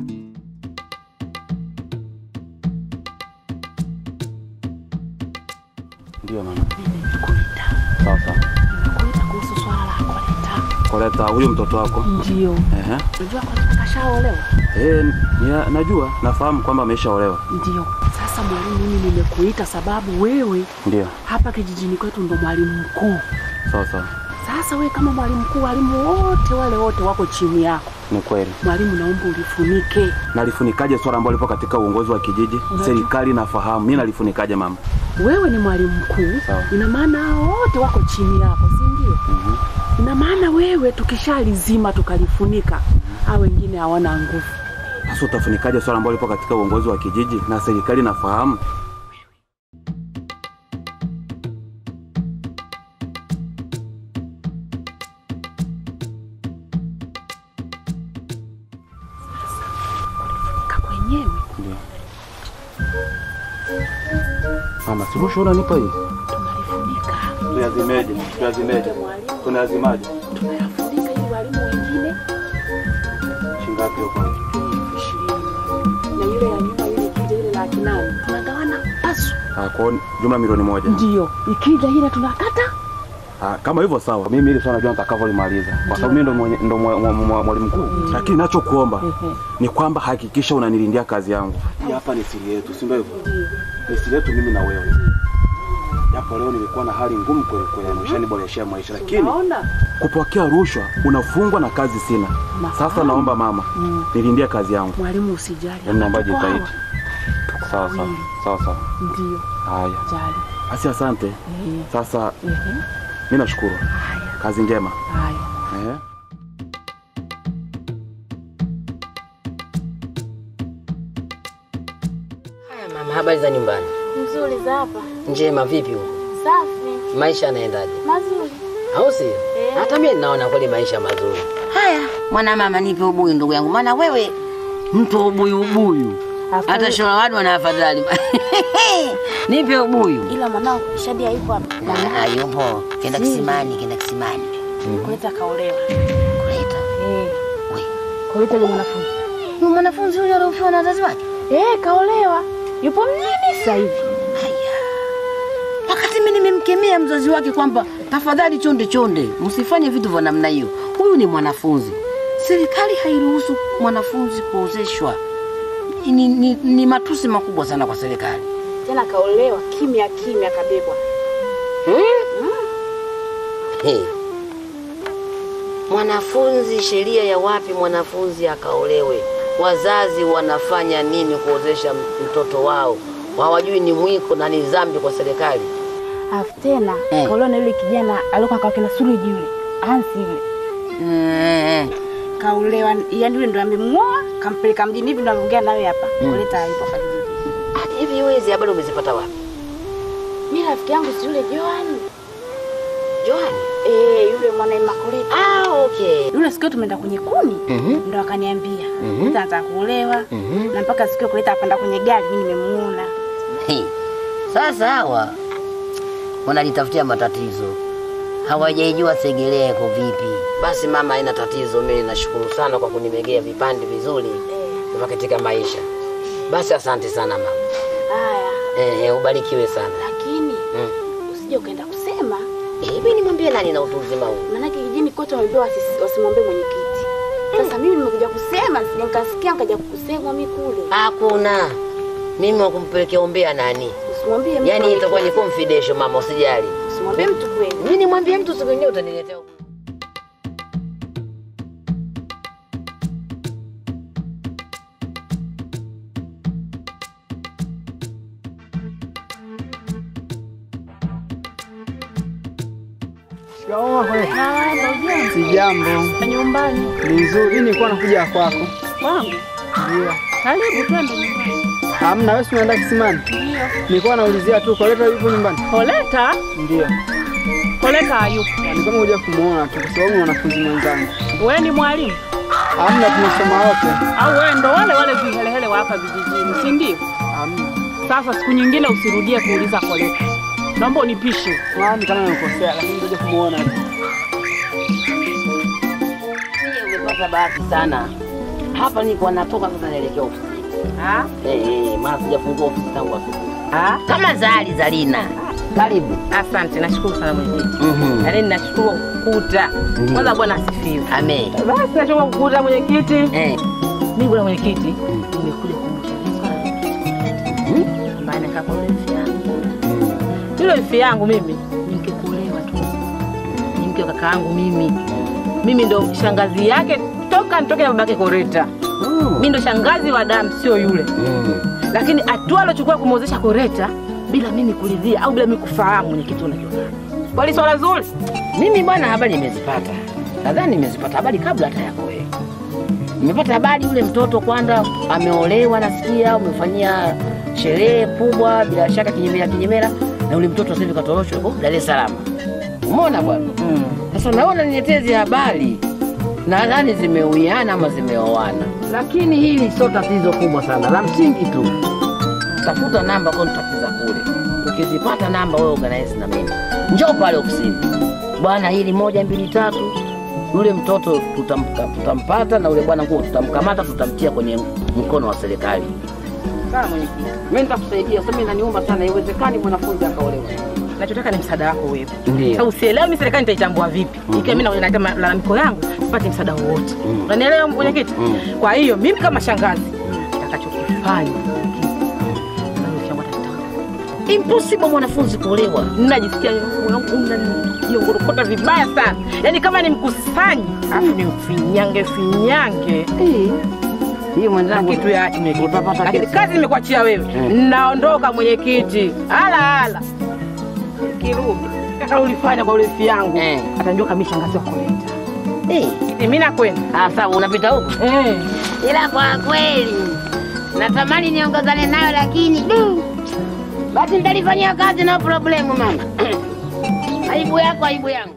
I: Ndio mama. Sawa sawa.
E: Kuita kuhusu swala la Koleta.
I: Koleta huyo mtoto wako?
E: Ndio.
I: Ehe.
E: Unajua Koleta kashaolewa?
I: Eh, nia, najua, nafahamu kwamba ameshaolewa.
E: Ndio. Sasa mwalimu, mimi nimekuita sababu wewe
I: Ndio.
E: hapa kijijini kwetu ndo mwalimu mkuu.
I: Sawa sawa.
E: Sasa wewe kama mwalimu mkuu, walimu wote wale wote wako chini yako.
I: Ni kweli.
E: Mwalimu, naomba ulifunike.
I: Nalifunikaje swala ambalo lipo katika uongozi wa kijiji? Serikali nafahamu. Mimi nalifunikaje mama?
E: Wewe ni mwalimu mkuu, ina maana wote wako chini yako, si ndio?
I: Mhm.
E: Ina maana wewe tukishalizima tukalifunika, hao wengine hawana nguvu.
I: Sasa utafunikaje swala ambalo lipo katika uongozi wa kijiji na serikali nafahamu? Mama, sivyo shona nipa hii?
E: Tunalifunika.
I: Tuyazimeje? Tuyazimeje? Tunayazimaje?
E: Tunayafunika ili walimu wengine.
I: Shingapi huko?
E: Na ile ya nyuma ile ikija ile laki nane. Tunagawana pasu.
I: Ah, kwa jumla milioni moja.
E: Ndio. Ikija ile tunakata.
I: Ah, kama hivyo sawa. Mimi ile swala najua nitakavyolimaliza. Kwa sababu mimi ndo mwenye ndo mwalimu mkuu. Lakini ninachokuomba ni kwamba hakikisha unanilindia kazi yangu. Hii hapa ni siri yetu, si ndio hivyo? Ni siri yetu mimi na wewe. Japo leo nilikuwa na hali ngumu kweli kweli, nimeshaniboreshia maisha, lakini kupokea rushwa unafungwa na kazi sina. Sasa naomba mama, mm. nilindia kazi yangu.
E: Mwalimu usijali.
I: Yaani naomba jitahidi. Sawa sawa. Sawa sawa.
E: Ndio.
I: Haya.
E: Jali.
I: Asi asante.
E: Eh.
I: Sasa
E: eh.
I: Mimi nashukuru.
E: Haya.
I: Kazi njema.
E: Haya.
I: Eh.
D: Haya mama, habari za nyumbani?
B: Nzuri za hapa.
D: Njema, vipi huko?
B: Safi.
D: Maisha yanaendaje?
B: Mazuri.
D: Au si? Hata mimi naona kweli maisha mazuri. Haya, mwana mama nipe ubuyu ndugu yangu. Maana wewe mtu ubuyu ubuyu. Hata shora wadu wana afadhali. Nipe ubuyu.
H: Ila mwanao Shadia yupo hapa.
D: Ah, yupo. Kenda kisimani, kenda kisimani.
H: Koleta kaolewa.
D: Koleta.
H: Eh.
D: Wewe.
H: Koleta ni mwanafunzi.
D: Ni mwanafunzi huyo aliofiwa na wazazi wake?
H: Eh, kaolewa. Yupo mjini sasa hivi.
D: Haya. Wakati mimi nimemkemea mzazi wake kwamba tafadhali chonde chonde, msifanye vitu vya namna hiyo. Huyu ni mwanafunzi. Serikali hairuhusu mwanafunzi kuozeshwa. Ni, ni, ni matusi makubwa sana kwa serikali.
H: Tena kaolewa kimya kimya kabebwa.
D: Hmm? Mm. Hey. Mwanafunzi, sheria ya wapi mwanafunzi akaolewe? Wazazi wanafanya nini kuozesha mtoto wao? Hawajui ni mwiko na ni dhambi kwa serikali.
H: Afu tena eh. kaolewa na yule kijana alikuwa kwa kina Suruji yule. Hansi yule.
D: Eh.
H: Kaolewa, yani yule ndo amemuoa, kampeleka mjini hivi ndo anaongea nawe hapa. Mm. Koleta yupo hapa kijiji.
D: Hivi wewe hizi habari umezipata wapi?
H: Mimi rafiki yangu si yule Joan.
D: Joan?
H: Eh, yule mwana Imakuleta.
D: Ah, okay.
H: Yule siku tumeenda kwenye kuni,
D: Mhm.
H: ndo akaniambia,
D: Mhm.
H: "Mtu anataka kuolewa."
D: Mhm.
H: Na mpaka siku kuleta apanda kwenye gari mimi nimemuona.
D: Hey. Sasa hawa wanajitafutia matatizo. Hawajaijua Segerea iko vipi. Basi mama, haina tatizo, mimi nashukuru sana kwa kunimegea vipande vizuri vya katika maisha. Basi asante sana mama.
H: Haya.
D: Eh, eh, ubarikiwe sana.
H: Lakini
D: Mm.
H: usije ukaenda kusema.
D: Eh, hivi nimwambie nani na utu uzima huu?
H: Maana kijijini kote wameambiwa wasi- wasimwambie mwenyekiti. Sasa mimi nimekuja kusema, sije nikasikia nikaja kukusema mimi kule.
D: Hakuna. Mimi wa kumpelekea ombea nani?
H: Usimwambie mtu.
D: Yaani itakuwa ni confidential mama, usijali.
H: Usimwambie mtu kweli.
D: Mimi nimwambie mtu siku nyingine utaniletea huko.
F: Shikamoo kwe.
H: Ah,
F: Si jambo.
E: Nyumbani.
F: Nzuri, nilikuwa nakuja kwako.
E: Wangu.
F: Ndio.
E: Karibu twende nyumbani.
F: Hamna, wewe unaenda kisimani?
E: Ndio.
F: Nilikuwa naulizia tu Koleta yupo nyumbani?
E: Koleta?
F: Ndio.
E: Koleta hayupo.
F: Ni kama huja kumuona tu kwa sababu ni wanafunzi mwenzangu.
E: Wewe ni mwalimu?
F: Hamna, tunasoma wote.
E: Au wewe ndo wale wale vihelehele wa hapa vijijini, si ndio?
F: Hamna.
E: Sasa siku nyingine usirudie kuuliza Koleta. Naomba unipishe.
F: Kwani kama nimekosea, lakini ngoja kumuona tu.
D: Mimi umepata bahati sana. Hapa niko natoka sasa naelekea ofisi.
E: Ah?
D: Eh, eh, maana sijafungua ofisi tangu asubuhi. Ah? Kama Zali Zalina. Karibu.
K: Asante, nashukuru sana mwenyekiti.
D: Mhm.
K: Yaani nashukuru kukuta. Kwanza Bwana asifiwe.
D: Amen.
K: Basi nashukuru kukuta mwenyekiti.
D: Eh.
K: Mimi bwana mwenyekiti, nimekuja kumshirikisha ambaye anakaa kwa mfi yangu. Yule mfi yangu mimi ni mke kuolewa tu. Ni mke wa kaka yangu mimi. Mimi ndo shangazi yake toka nitoke na babake Koleta. Mimi ndo shangazi wa damu, sio yule. Lakini hatua alochukua kumwozesha Koleta bila mimi kuridhia au bila mimi kufahamu mwenyekiti, unajua. Kwani swala zuri?
D: Mimi bwana habari nimezipata. Nadhani nimezipata habari kabla hata yako wewe. Nimepata habari yule mtoto kwanza ameolewa, nasikia umefanyia sherehe kubwa bila shaka kinyemera kinyemera, na yule mtoto sasa hivi katoroshwa huko Dar es Salaam. Umeona bwana? Mm. Sasa naona niletezi habari. Nadhani zimeuiana ama zimeoana. Lakini hili sio tatizo kubwa sana. La msingi tu tafuta namba contact za kule. Ukizipata namba wewe organize na mimi. Njoo pale ofisini. Bwana, hili moja mbili tatu. Yule mtoto tutamka, tutampata na yule bwana nguo tutamkamata, tutamtia kwenye mkono wa serikali. Sawa mwenyekiti. Mimi nitakusaidia. Sasa mimi inaniomba sana, iwezekani mwanafunzi akaolewa.
K: Nachotaka ni msaada wako wewe.
D: Ndio.
K: Sasa usielewe mimi serikali nitaitambua vipi? Mm -hmm. Ikiwa mimi naleta malalamiko yangu, sipati msaada wowote. Mm. Unanielewa mwenyekiti? Mm. Kwa hiyo mimi kama shangazi nitakachokifanya
D: impossible mwanafunzi kuolewa.
K: Ninajisikia unanijongorokota vibaya sana. Yaani kama nimkusanyi, afu nimfinyange finyange.
D: Eh. Hii mwenzangu
K: kitu yaache mwenyekiti. Lakini kazi nimekuachia wewe. Naondoka mwenyekiti. Ala ala. Kirudi. Kaka ulifanya kwa ulefi yangu. Eh. Atanjua kama shangazi wako Koleta.
D: Eh,
K: mimi nakwenda.
D: Ah, sawa unapita huko?
K: Eh.
D: Ila kwa kweli natamani niongozane nayo lakini du. Basi nitalifanyia kazi na problem mama. Aibu yako aibu yangu.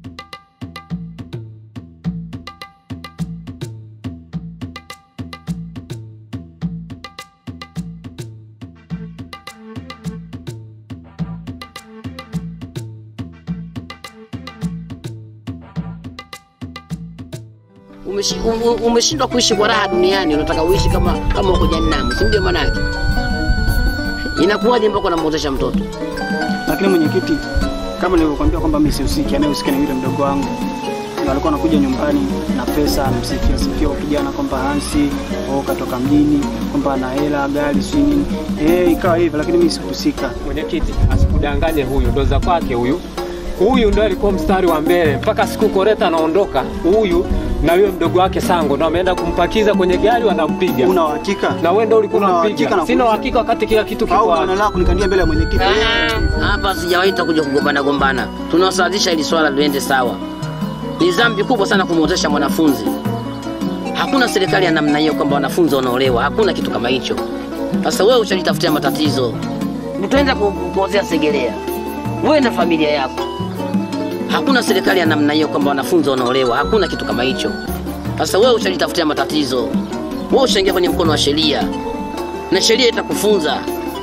D: Umeshindwa kuishi kwa raha duniani, unataka uishi kama kama uko jehanamu, si ndio maana yake? Inakuwaje mpaka unamwozesha mtoto?
F: Lakini mwenyekiti, kama nilivyokuambia kwamba mimi sihusiki, anayehusika ni yule mdogo wangu. Ndio alikuwa anakuja nyumbani na pesa, anamsikia sikia kijana kwamba Hansi au katoka mjini, kwamba ana hela, gari, si nini. Eh, ikawa hivyo, lakini mimi sikuhusika.
L: Mwenyekiti, asikudanganye huyu, ndo za kwake huyu. Huyu ndo alikuwa mstari wa mbele mpaka siku Koleta anaondoka. Huyu na yule mdogo wake Sango ndo ameenda kumpakiza kwenye gari, wanampiga.
F: Una uhakika?
L: Na wewe ndo ulikuwa unampiga. Sina uhakika wakati kila kitu kiko wazi.
F: Au unalala kunikandia mbele ya mwenyekiti?
D: Hapa sijawaita kuja kugombana gombana. Tunawasazisha ili swala liende sawa. Ni dhambi kubwa sana kumwozesha mwanafunzi. Hakuna serikali ya namna hiyo kwamba wanafunzi wanaolewa. Hakuna kitu kama hicho. Sasa wewe ushalitafutia matatizo. Utaenda kuozea Segerea. Wewe na familia yako. Hakuna serikali ya namna hiyo kwamba wanafunzi wanaolewa. Hakuna kitu kama hicho. Sasa wewe ushajitafutia matatizo. Wewe ushaingia kwenye mkono wa sheria. Na sheria itakufunza.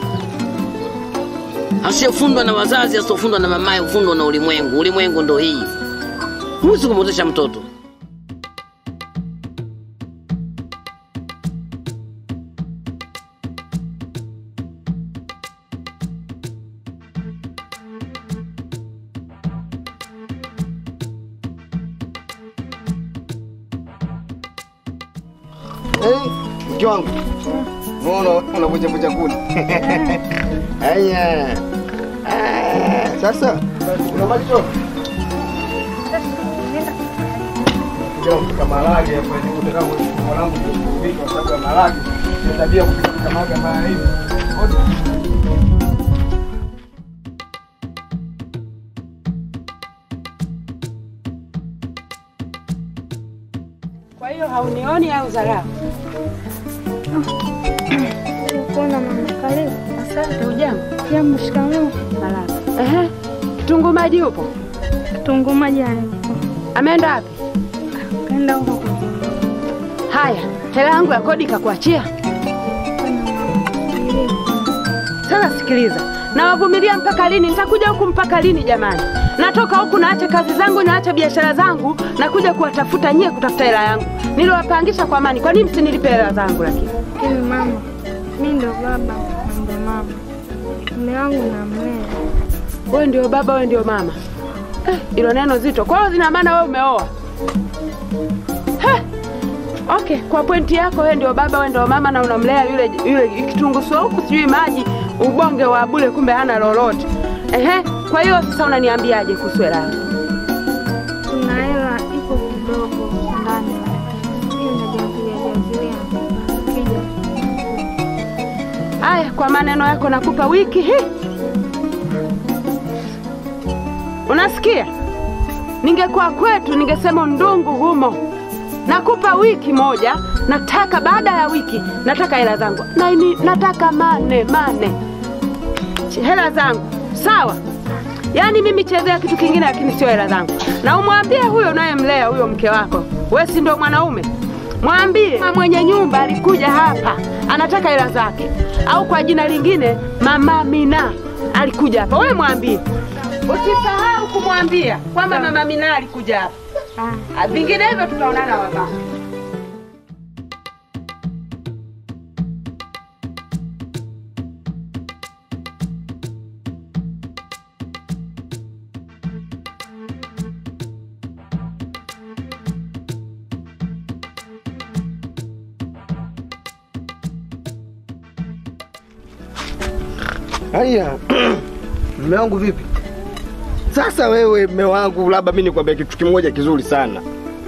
D: Asiyefundwa na wazazi, asiyefundwa na mamaye, ufundwa na ulimwengu. Ulimwengu ndo hii. Huwezi kumwozesha mtoto.
A: Eh, mke wangu. Mbona unavuja vuja kuni? Haya. Ah, sasa una maji tu? Ndio kama malage hapo ndio kutaka mwanangu kupika kwa sababu ya malage. Ni tabia kupika malage mbaya hivi.
E: Kwa hiyo haunioni au dharau?
B: Kuna mama karibu.
E: Asante, ujambo?
B: Jambo, shikamoo.
E: Marahaba. Ehe. Kitunguu maji yupo?
B: Kitunguu maji hayupo.
E: Ameenda wapi?
B: Kaenda huko.
E: Haya, hela yangu ya kodi kakuachia? Sasa sikiliza. Na wavumilia mpaka lini? Nitakuja huku mpaka lini jamani? Natoka huku naacha kazi zangu, naacha biashara zangu, nakuja kuwatafuta nyie kutafuta hela yangu. Niliwapangisha kwa amani. Kwa nini msinilipe hela zangu lakini?
B: Lakini mama, mimi ndo baba, ndo mama. Mume wangu namlea.
E: Wewe ndio baba, wewe ndio mama. Eh, ilo neno zito. Kwa hiyo zina maana wewe umeoa. Okay, kwa pointi yako wewe ndio baba, wewe ndio mama na unamlea yule yule kitunguu saumu sijui maji ubonge wa bure kumbe hana lolote. Ehe, kwa hiyo sasa unaniambiaje kuhusu hela?
B: Kuna hela iko kidogo ndani. Hiyo ndio jazilia. Kija.
E: Haya, kwa maneno yako nakupa wiki hii. Unasikia? Ningekuwa kwetu ningesema ndungu humo. Nakupa wiki moja, nataka baada ya wiki, nataka hela zangu. Na ini, nataka mane, mane. Hela zangu, sawa? Yaani mimi chezea kitu kingine lakini sio hela zangu. Na umwambie huyo unayemlea huyo mke wako, wewe si ndio mwanaume? Mwambie mwenye nyumba alikuja hapa, anataka hela zake. Au kwa jina lingine, Mama Mina alikuja hapa. Wewe mwambie. Usisahau kumwambia kwamba Mama Mina alikuja hapa. Ah, vinginevyo tutaonana wabaya.
A: Haya. Mume wangu vipi? Sasa wewe mume wangu, labda mimi nikwambia kitu kimoja kizuri sana.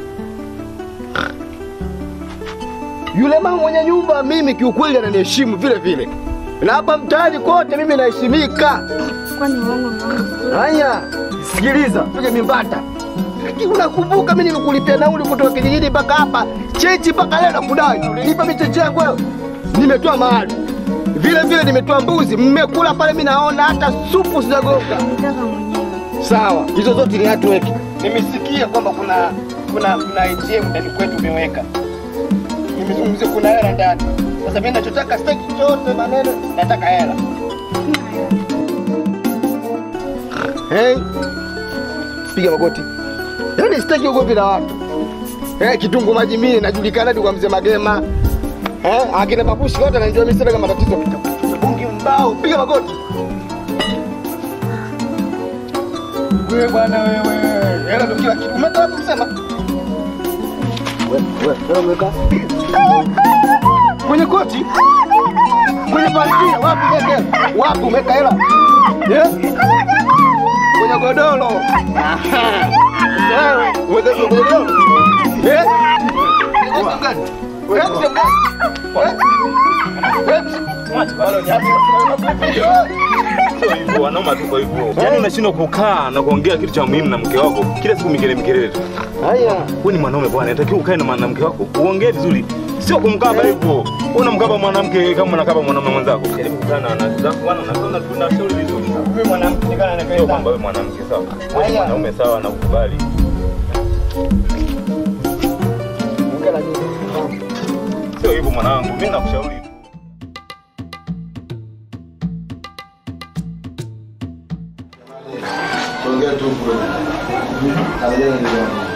A: Yule mama mwenye nyumba mimi kiukweli ananiheshimu vile vile. Na hapa mtaani kote mimi naheshimika.
B: Kwani uongo mama?
A: Haya, sikiliza, tuje mimbata. Lakini unakumbuka mimi nilikulipia nauli kutoka kijijini mpaka hapa, chechi mpaka leo nakudai. Ulinipa mimi chechi yangu wewe. Nimetoa mahali. Vile vile nimetoa mbuzi, mmekula pale mimi naona hata supu sijagonga.
B: Nitaka mwenyewe.
A: Sawa, hizo zote ni hatu weke. Nimesikia kwamba kuna kuna kuna A T M ndani kwetu umeweka. Nimezungumzia kuna hela ndani. Sasa mimi ninachotaka staki chote maneno, nataka hela. Hey. Piga magoti. Yaani staki ugopi na watu. Eh, kitunguu maji mimi najulikana hadi kwa mzee Magema. Eh, akina babushi wote anajua mimi sina kama tatizo kitu. Bungi mbao, piga magoti. Wewe bwana wewe. Hela ndio kila kitu. Umetoka kusema. Wewe wewe wewe weka. Kwenye koti. Kwenye pazia wapi weka? Wapi umeka hela? Eh? Kwenye godoro. Aha. Wewe, wewe kwenye godoro. Eh? Wewe gani? Wewe gani?
I: Wanaume tuko hivyo. Yaani unashindwa kukaa na kuongea kitu cha muhimu na mke wako. Kila siku mikelele mikelele tu.
A: Haya,
I: wewe ni mwanaume bwana, unatakiwa ukae na mke wako. Uongee vizuri. Sio kumkaba hivyo. Unamkaba mwanamke kama unakaba mwanamume mwenzako. Jaribu kukana na nazi zako bwana, unaona tunashauri vizuri. Wewe mwanamke nikana na kaida. Kwamba wewe mwanamke sawa. Wewe mwanaume sawa na ukubali. Sio hivyo mwanangu, mimi nakushauri.
M: Ongea tu bro. Kaliana ni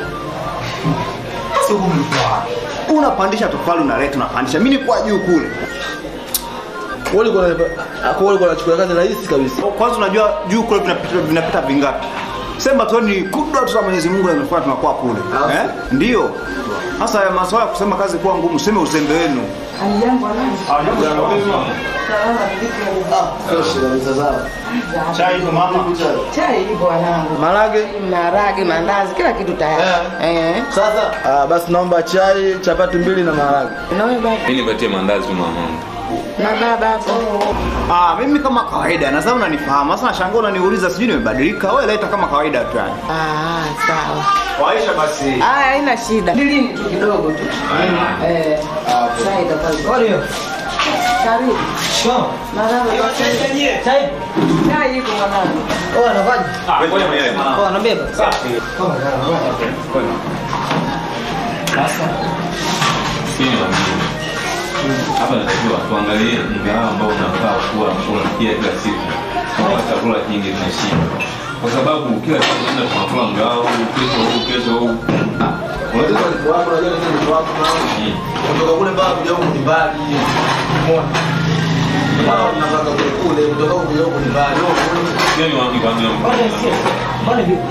M: sio kumtoa. Unapandisha tofali unaleta unapandisha. Mimi niko juu kule. Wale kwa wale kwa nachukua kazi rahisi kabisa. Kwanza unajua juu kule vinapita vinapita vingapi? Sema tu ni kudwa tu za Mwenyezi Mungu yanafanya tunakuwa kule. Eh? Ndio. Sasa ya maswala ya kusema kazi kwa ngumu, useme uzembe wenu.
H: Hamjambo nani?
M: Hamjambo.
H: Salama vipi? Ah,
M: fresh kabisa sawa. Chai kwa mama.
H: Chai ipo wanangu.
M: Marage,
H: Marage, mandazi, kila kitu tayari.
M: Eh. Sasa ah, basi naomba chai, chapati mbili na marage.
H: Na wewe baba?
N: Mimi nipatie mandazi mama.
H: Na baba hapo.
M: Ah, mimi kama kawaida, na sasa unanifahamu. Sasa nashangaa unaniuliza sijui nimebadilika. Wewe leta kama kawaida tu yani.
H: Ah, sawa.
M: Waisha basi.
H: Ah, haina shida. Dilini tu kidogo tu. Eh. Ah, chai itakuwa. Ndio. Karibu. Shikamoo. Marahaba. Chai. Chai. Chai iko mwanangu. Oh, anafaje?
N: Ah, ngoja mwenyewe.
H: Oh, anabeba.
N: Safi.
H: Kama kana.
N: Sasa. Sini wangu. Hapa natakiwa tuangalie mgahawa ambao unafaa kuwa unafikia kila siku. Kwa chakula kingi tunashinda. Kwa sababu kila siku tunaenda tunakula mgahawa, kesho huu, kesho huu. Ah,
M: unaweza kwa watu unajua ni mtu wako na kutoka kule baba kuja huko ni mbali. Umeona? Baba tunataka kule kule kutoka huko kuja huko ni mbali.
N: Sio ni wangu kwa mimi.
H: Mbona vipi?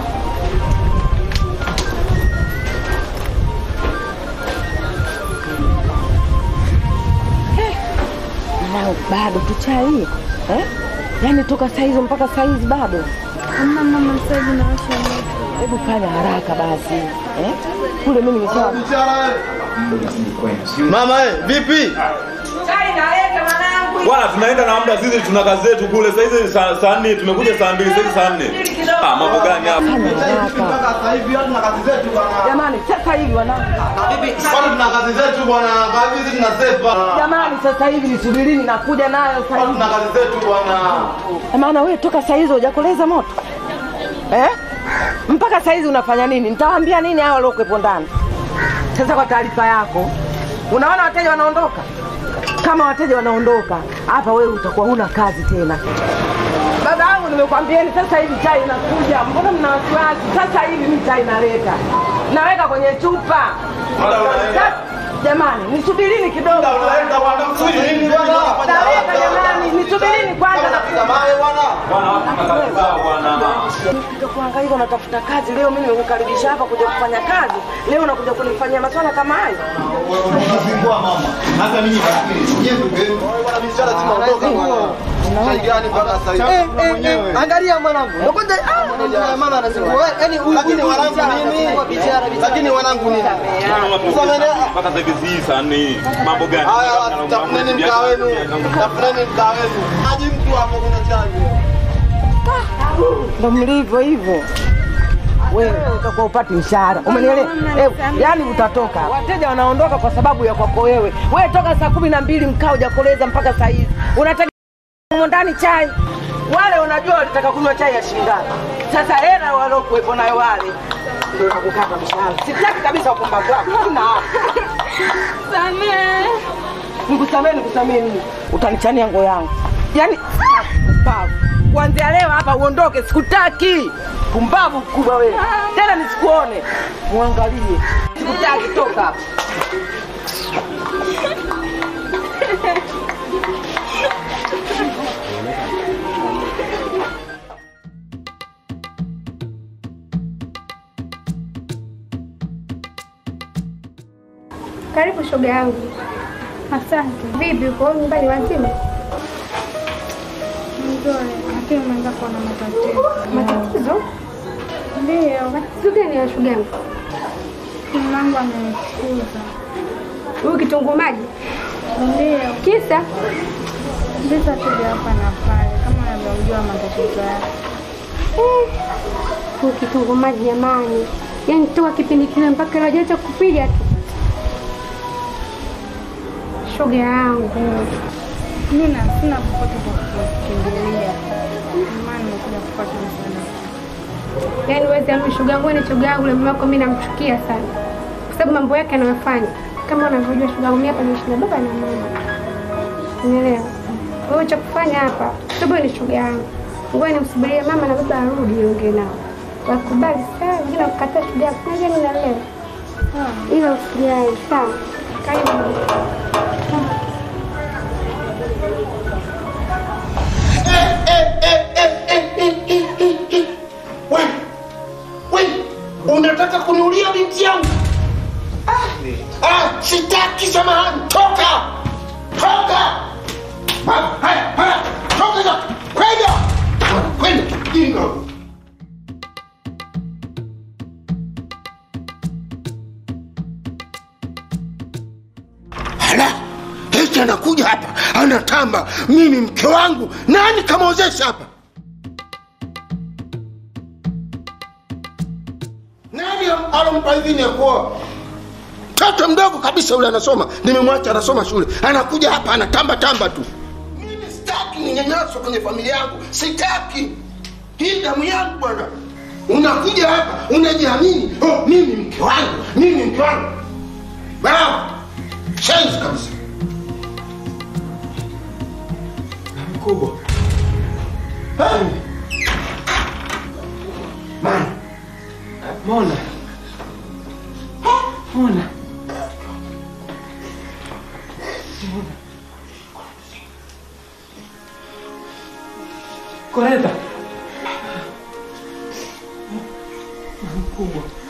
H: Nao bado tu chai. Eh? Yaani toka saa hizo mpaka saa hizi bado.
B: Mama mama sasa hivi nawasha moto.
H: Hebu fanya haraka basi. Eh? Kule mimi nimesema.
M: Mama eh, vipi?
H: Chai naleta mwanangu.
I: Bwana tunaenda na muda sisi tuna kazi zetu kule. Sasa hizi saa nne tumekuja saa mbili sasa saa nne. Ah, mambo gani hapa?
M: Sasa hivi tuna kazi zetu bwana.
H: Jamani, sasa hivi wanangu.
M: Vipi? Bwana tuna kazi zetu bwana. Kazi hizi tunasepa.
H: Jamani, sasa hivi nisubirini nakuja nayo sasa hivi.
M: Tuna kazi zetu bwana.
H: Maana wewe toka saa hizo hujakoleza moto. Eh? Mpaka saa hizi unafanya nini? Nitawaambia nini hao waliokuepo ndani? Sasa kwa taarifa yako, unaona wateja wanaondoka? Kama wateja wanaondoka, hapa wewe utakuwa huna kazi tena. Baba yangu nimekwambieni sasa hivi chai inakuja. Mbona mna wasiwasi? Sasa hivi mimi chai naleta. Naweka kwenye chupa. Jamani, nisubirini kidogo.
M: Unaenda bwana, msubirini bwana.
H: Naweka jamani, nisubirini kwanza.
M: Napiga mawe bwana.
I: Bwana tunatafuta bwana.
H: Kuangalia unatafuta kazi leo, mimi nimekukaribisha hapa kuja kufanya kazi. Leo unakuja kunifanyia maswala kama haya.
M: Unazingua mama. Hata mimi nafikiri. Je, ndugu yenu bwana biashara zinaondoka bwana. Chai gani mpaka sasa hivi? Mwenyewe.
O: Angalia mwanangu. Ndokonja ah mama anazingua. Yaani huyu
M: lakini wanangu nini? Lakini wanangu nini?
I: Mpaka sasa hivi si saa nne. Mambo gani?
M: Haya, tafuneni mkaa wenu. Tafuneni mkaa wenu. Haji mtu hapo kuna chai.
H: Ndio mlivyo hivyo. Wewe utakuwa upati mshahara. Umenielewa? Eh, yani utatoka. Wateja wanaondoka kwa sababu ya kwako wewe. Wewe toka saa kumi na mbili mkao hujakoleza mpaka saa hizi. Unataka ndani chai. Wale unajua walitaka kunywa chai ya shilingi ngapi? Sasa hela waliokuepo nayo wale ndio nakukata mshahara. Sitaki kabisa upumbavu wako. Kuna hapo.
B: Samee.
H: Nikusamee nikusamee nini? Utanichania nguo yangu. Yaani pumbavu. Kuanzia leo hapa uondoke, sikutaki. Pumbavu mkubwa wewe. Tena nisikuone. Muangalie. Sikutaki, toka hapa.
B: Karibu shoga yangu. Asante. Vipi uko nyumbani wazima? Nzuri, lakini mwanza kuwa na matatizo. Matatizo? Ndio, matatizo gani ya shoga yangu? Mmangu amenifukuza. Huyu kitunguu maji? Ndio. Kisa? Kisa tuja hapa na pale, kama unavyojua matatizo yake. Eh, huyu kitunguu maji jamani. Yaani toka kipindi kile mpaka leo hajacha kupiga tu. shoga yangu.
P: Mimi na sina popote kwa kukimbilia. Maana nimekuja kupata msaada.
B: Yaani wewe ambaye shoga yangu ni shoga yangu, mama yako mimi namchukia sana. Kwa sababu mambo yake anayofanya. Kama unavyojua shoga yangu mimi hapa naishi na baba na mama. Unaelewa? Wewe cha kufanya hapa, sababu ni shoga yangu. Ngoja nimsubirie mama na baba arudi niongee nao. Wakubali sawa, bila kukataa shoga yangu. Ngoja mimi naelewa. Ah, ila usijali, sawa. Karibu.
A: Wewe, wewe unataka kuniulia binti yangu? Ah, ah, sitaki samahani. Toka! Toka! Haya, haya, toka za. Kwenda! Kwenda, jinga. Hala, eti anakuja hapa, anatamba mimi mke wangu. Nani kamwozesha hapa? Nani alompa idhini ya kuoa? Mtoto mdogo kabisa yule anasoma, nimemwacha anasoma shule. Anakuja hapa anatamba tamba tu. Mimi sitaki ninyanyaswe kwenye familia yangu. Sitaki. Hii damu yangu bwana. Unakuja hapa unajiamini, oh mimi mke wangu, mimi mke wangu. Baba, shenzi kabisa. Mkubwa. Hey. Mama. Mona. Mona. Coreta. Mkubwa.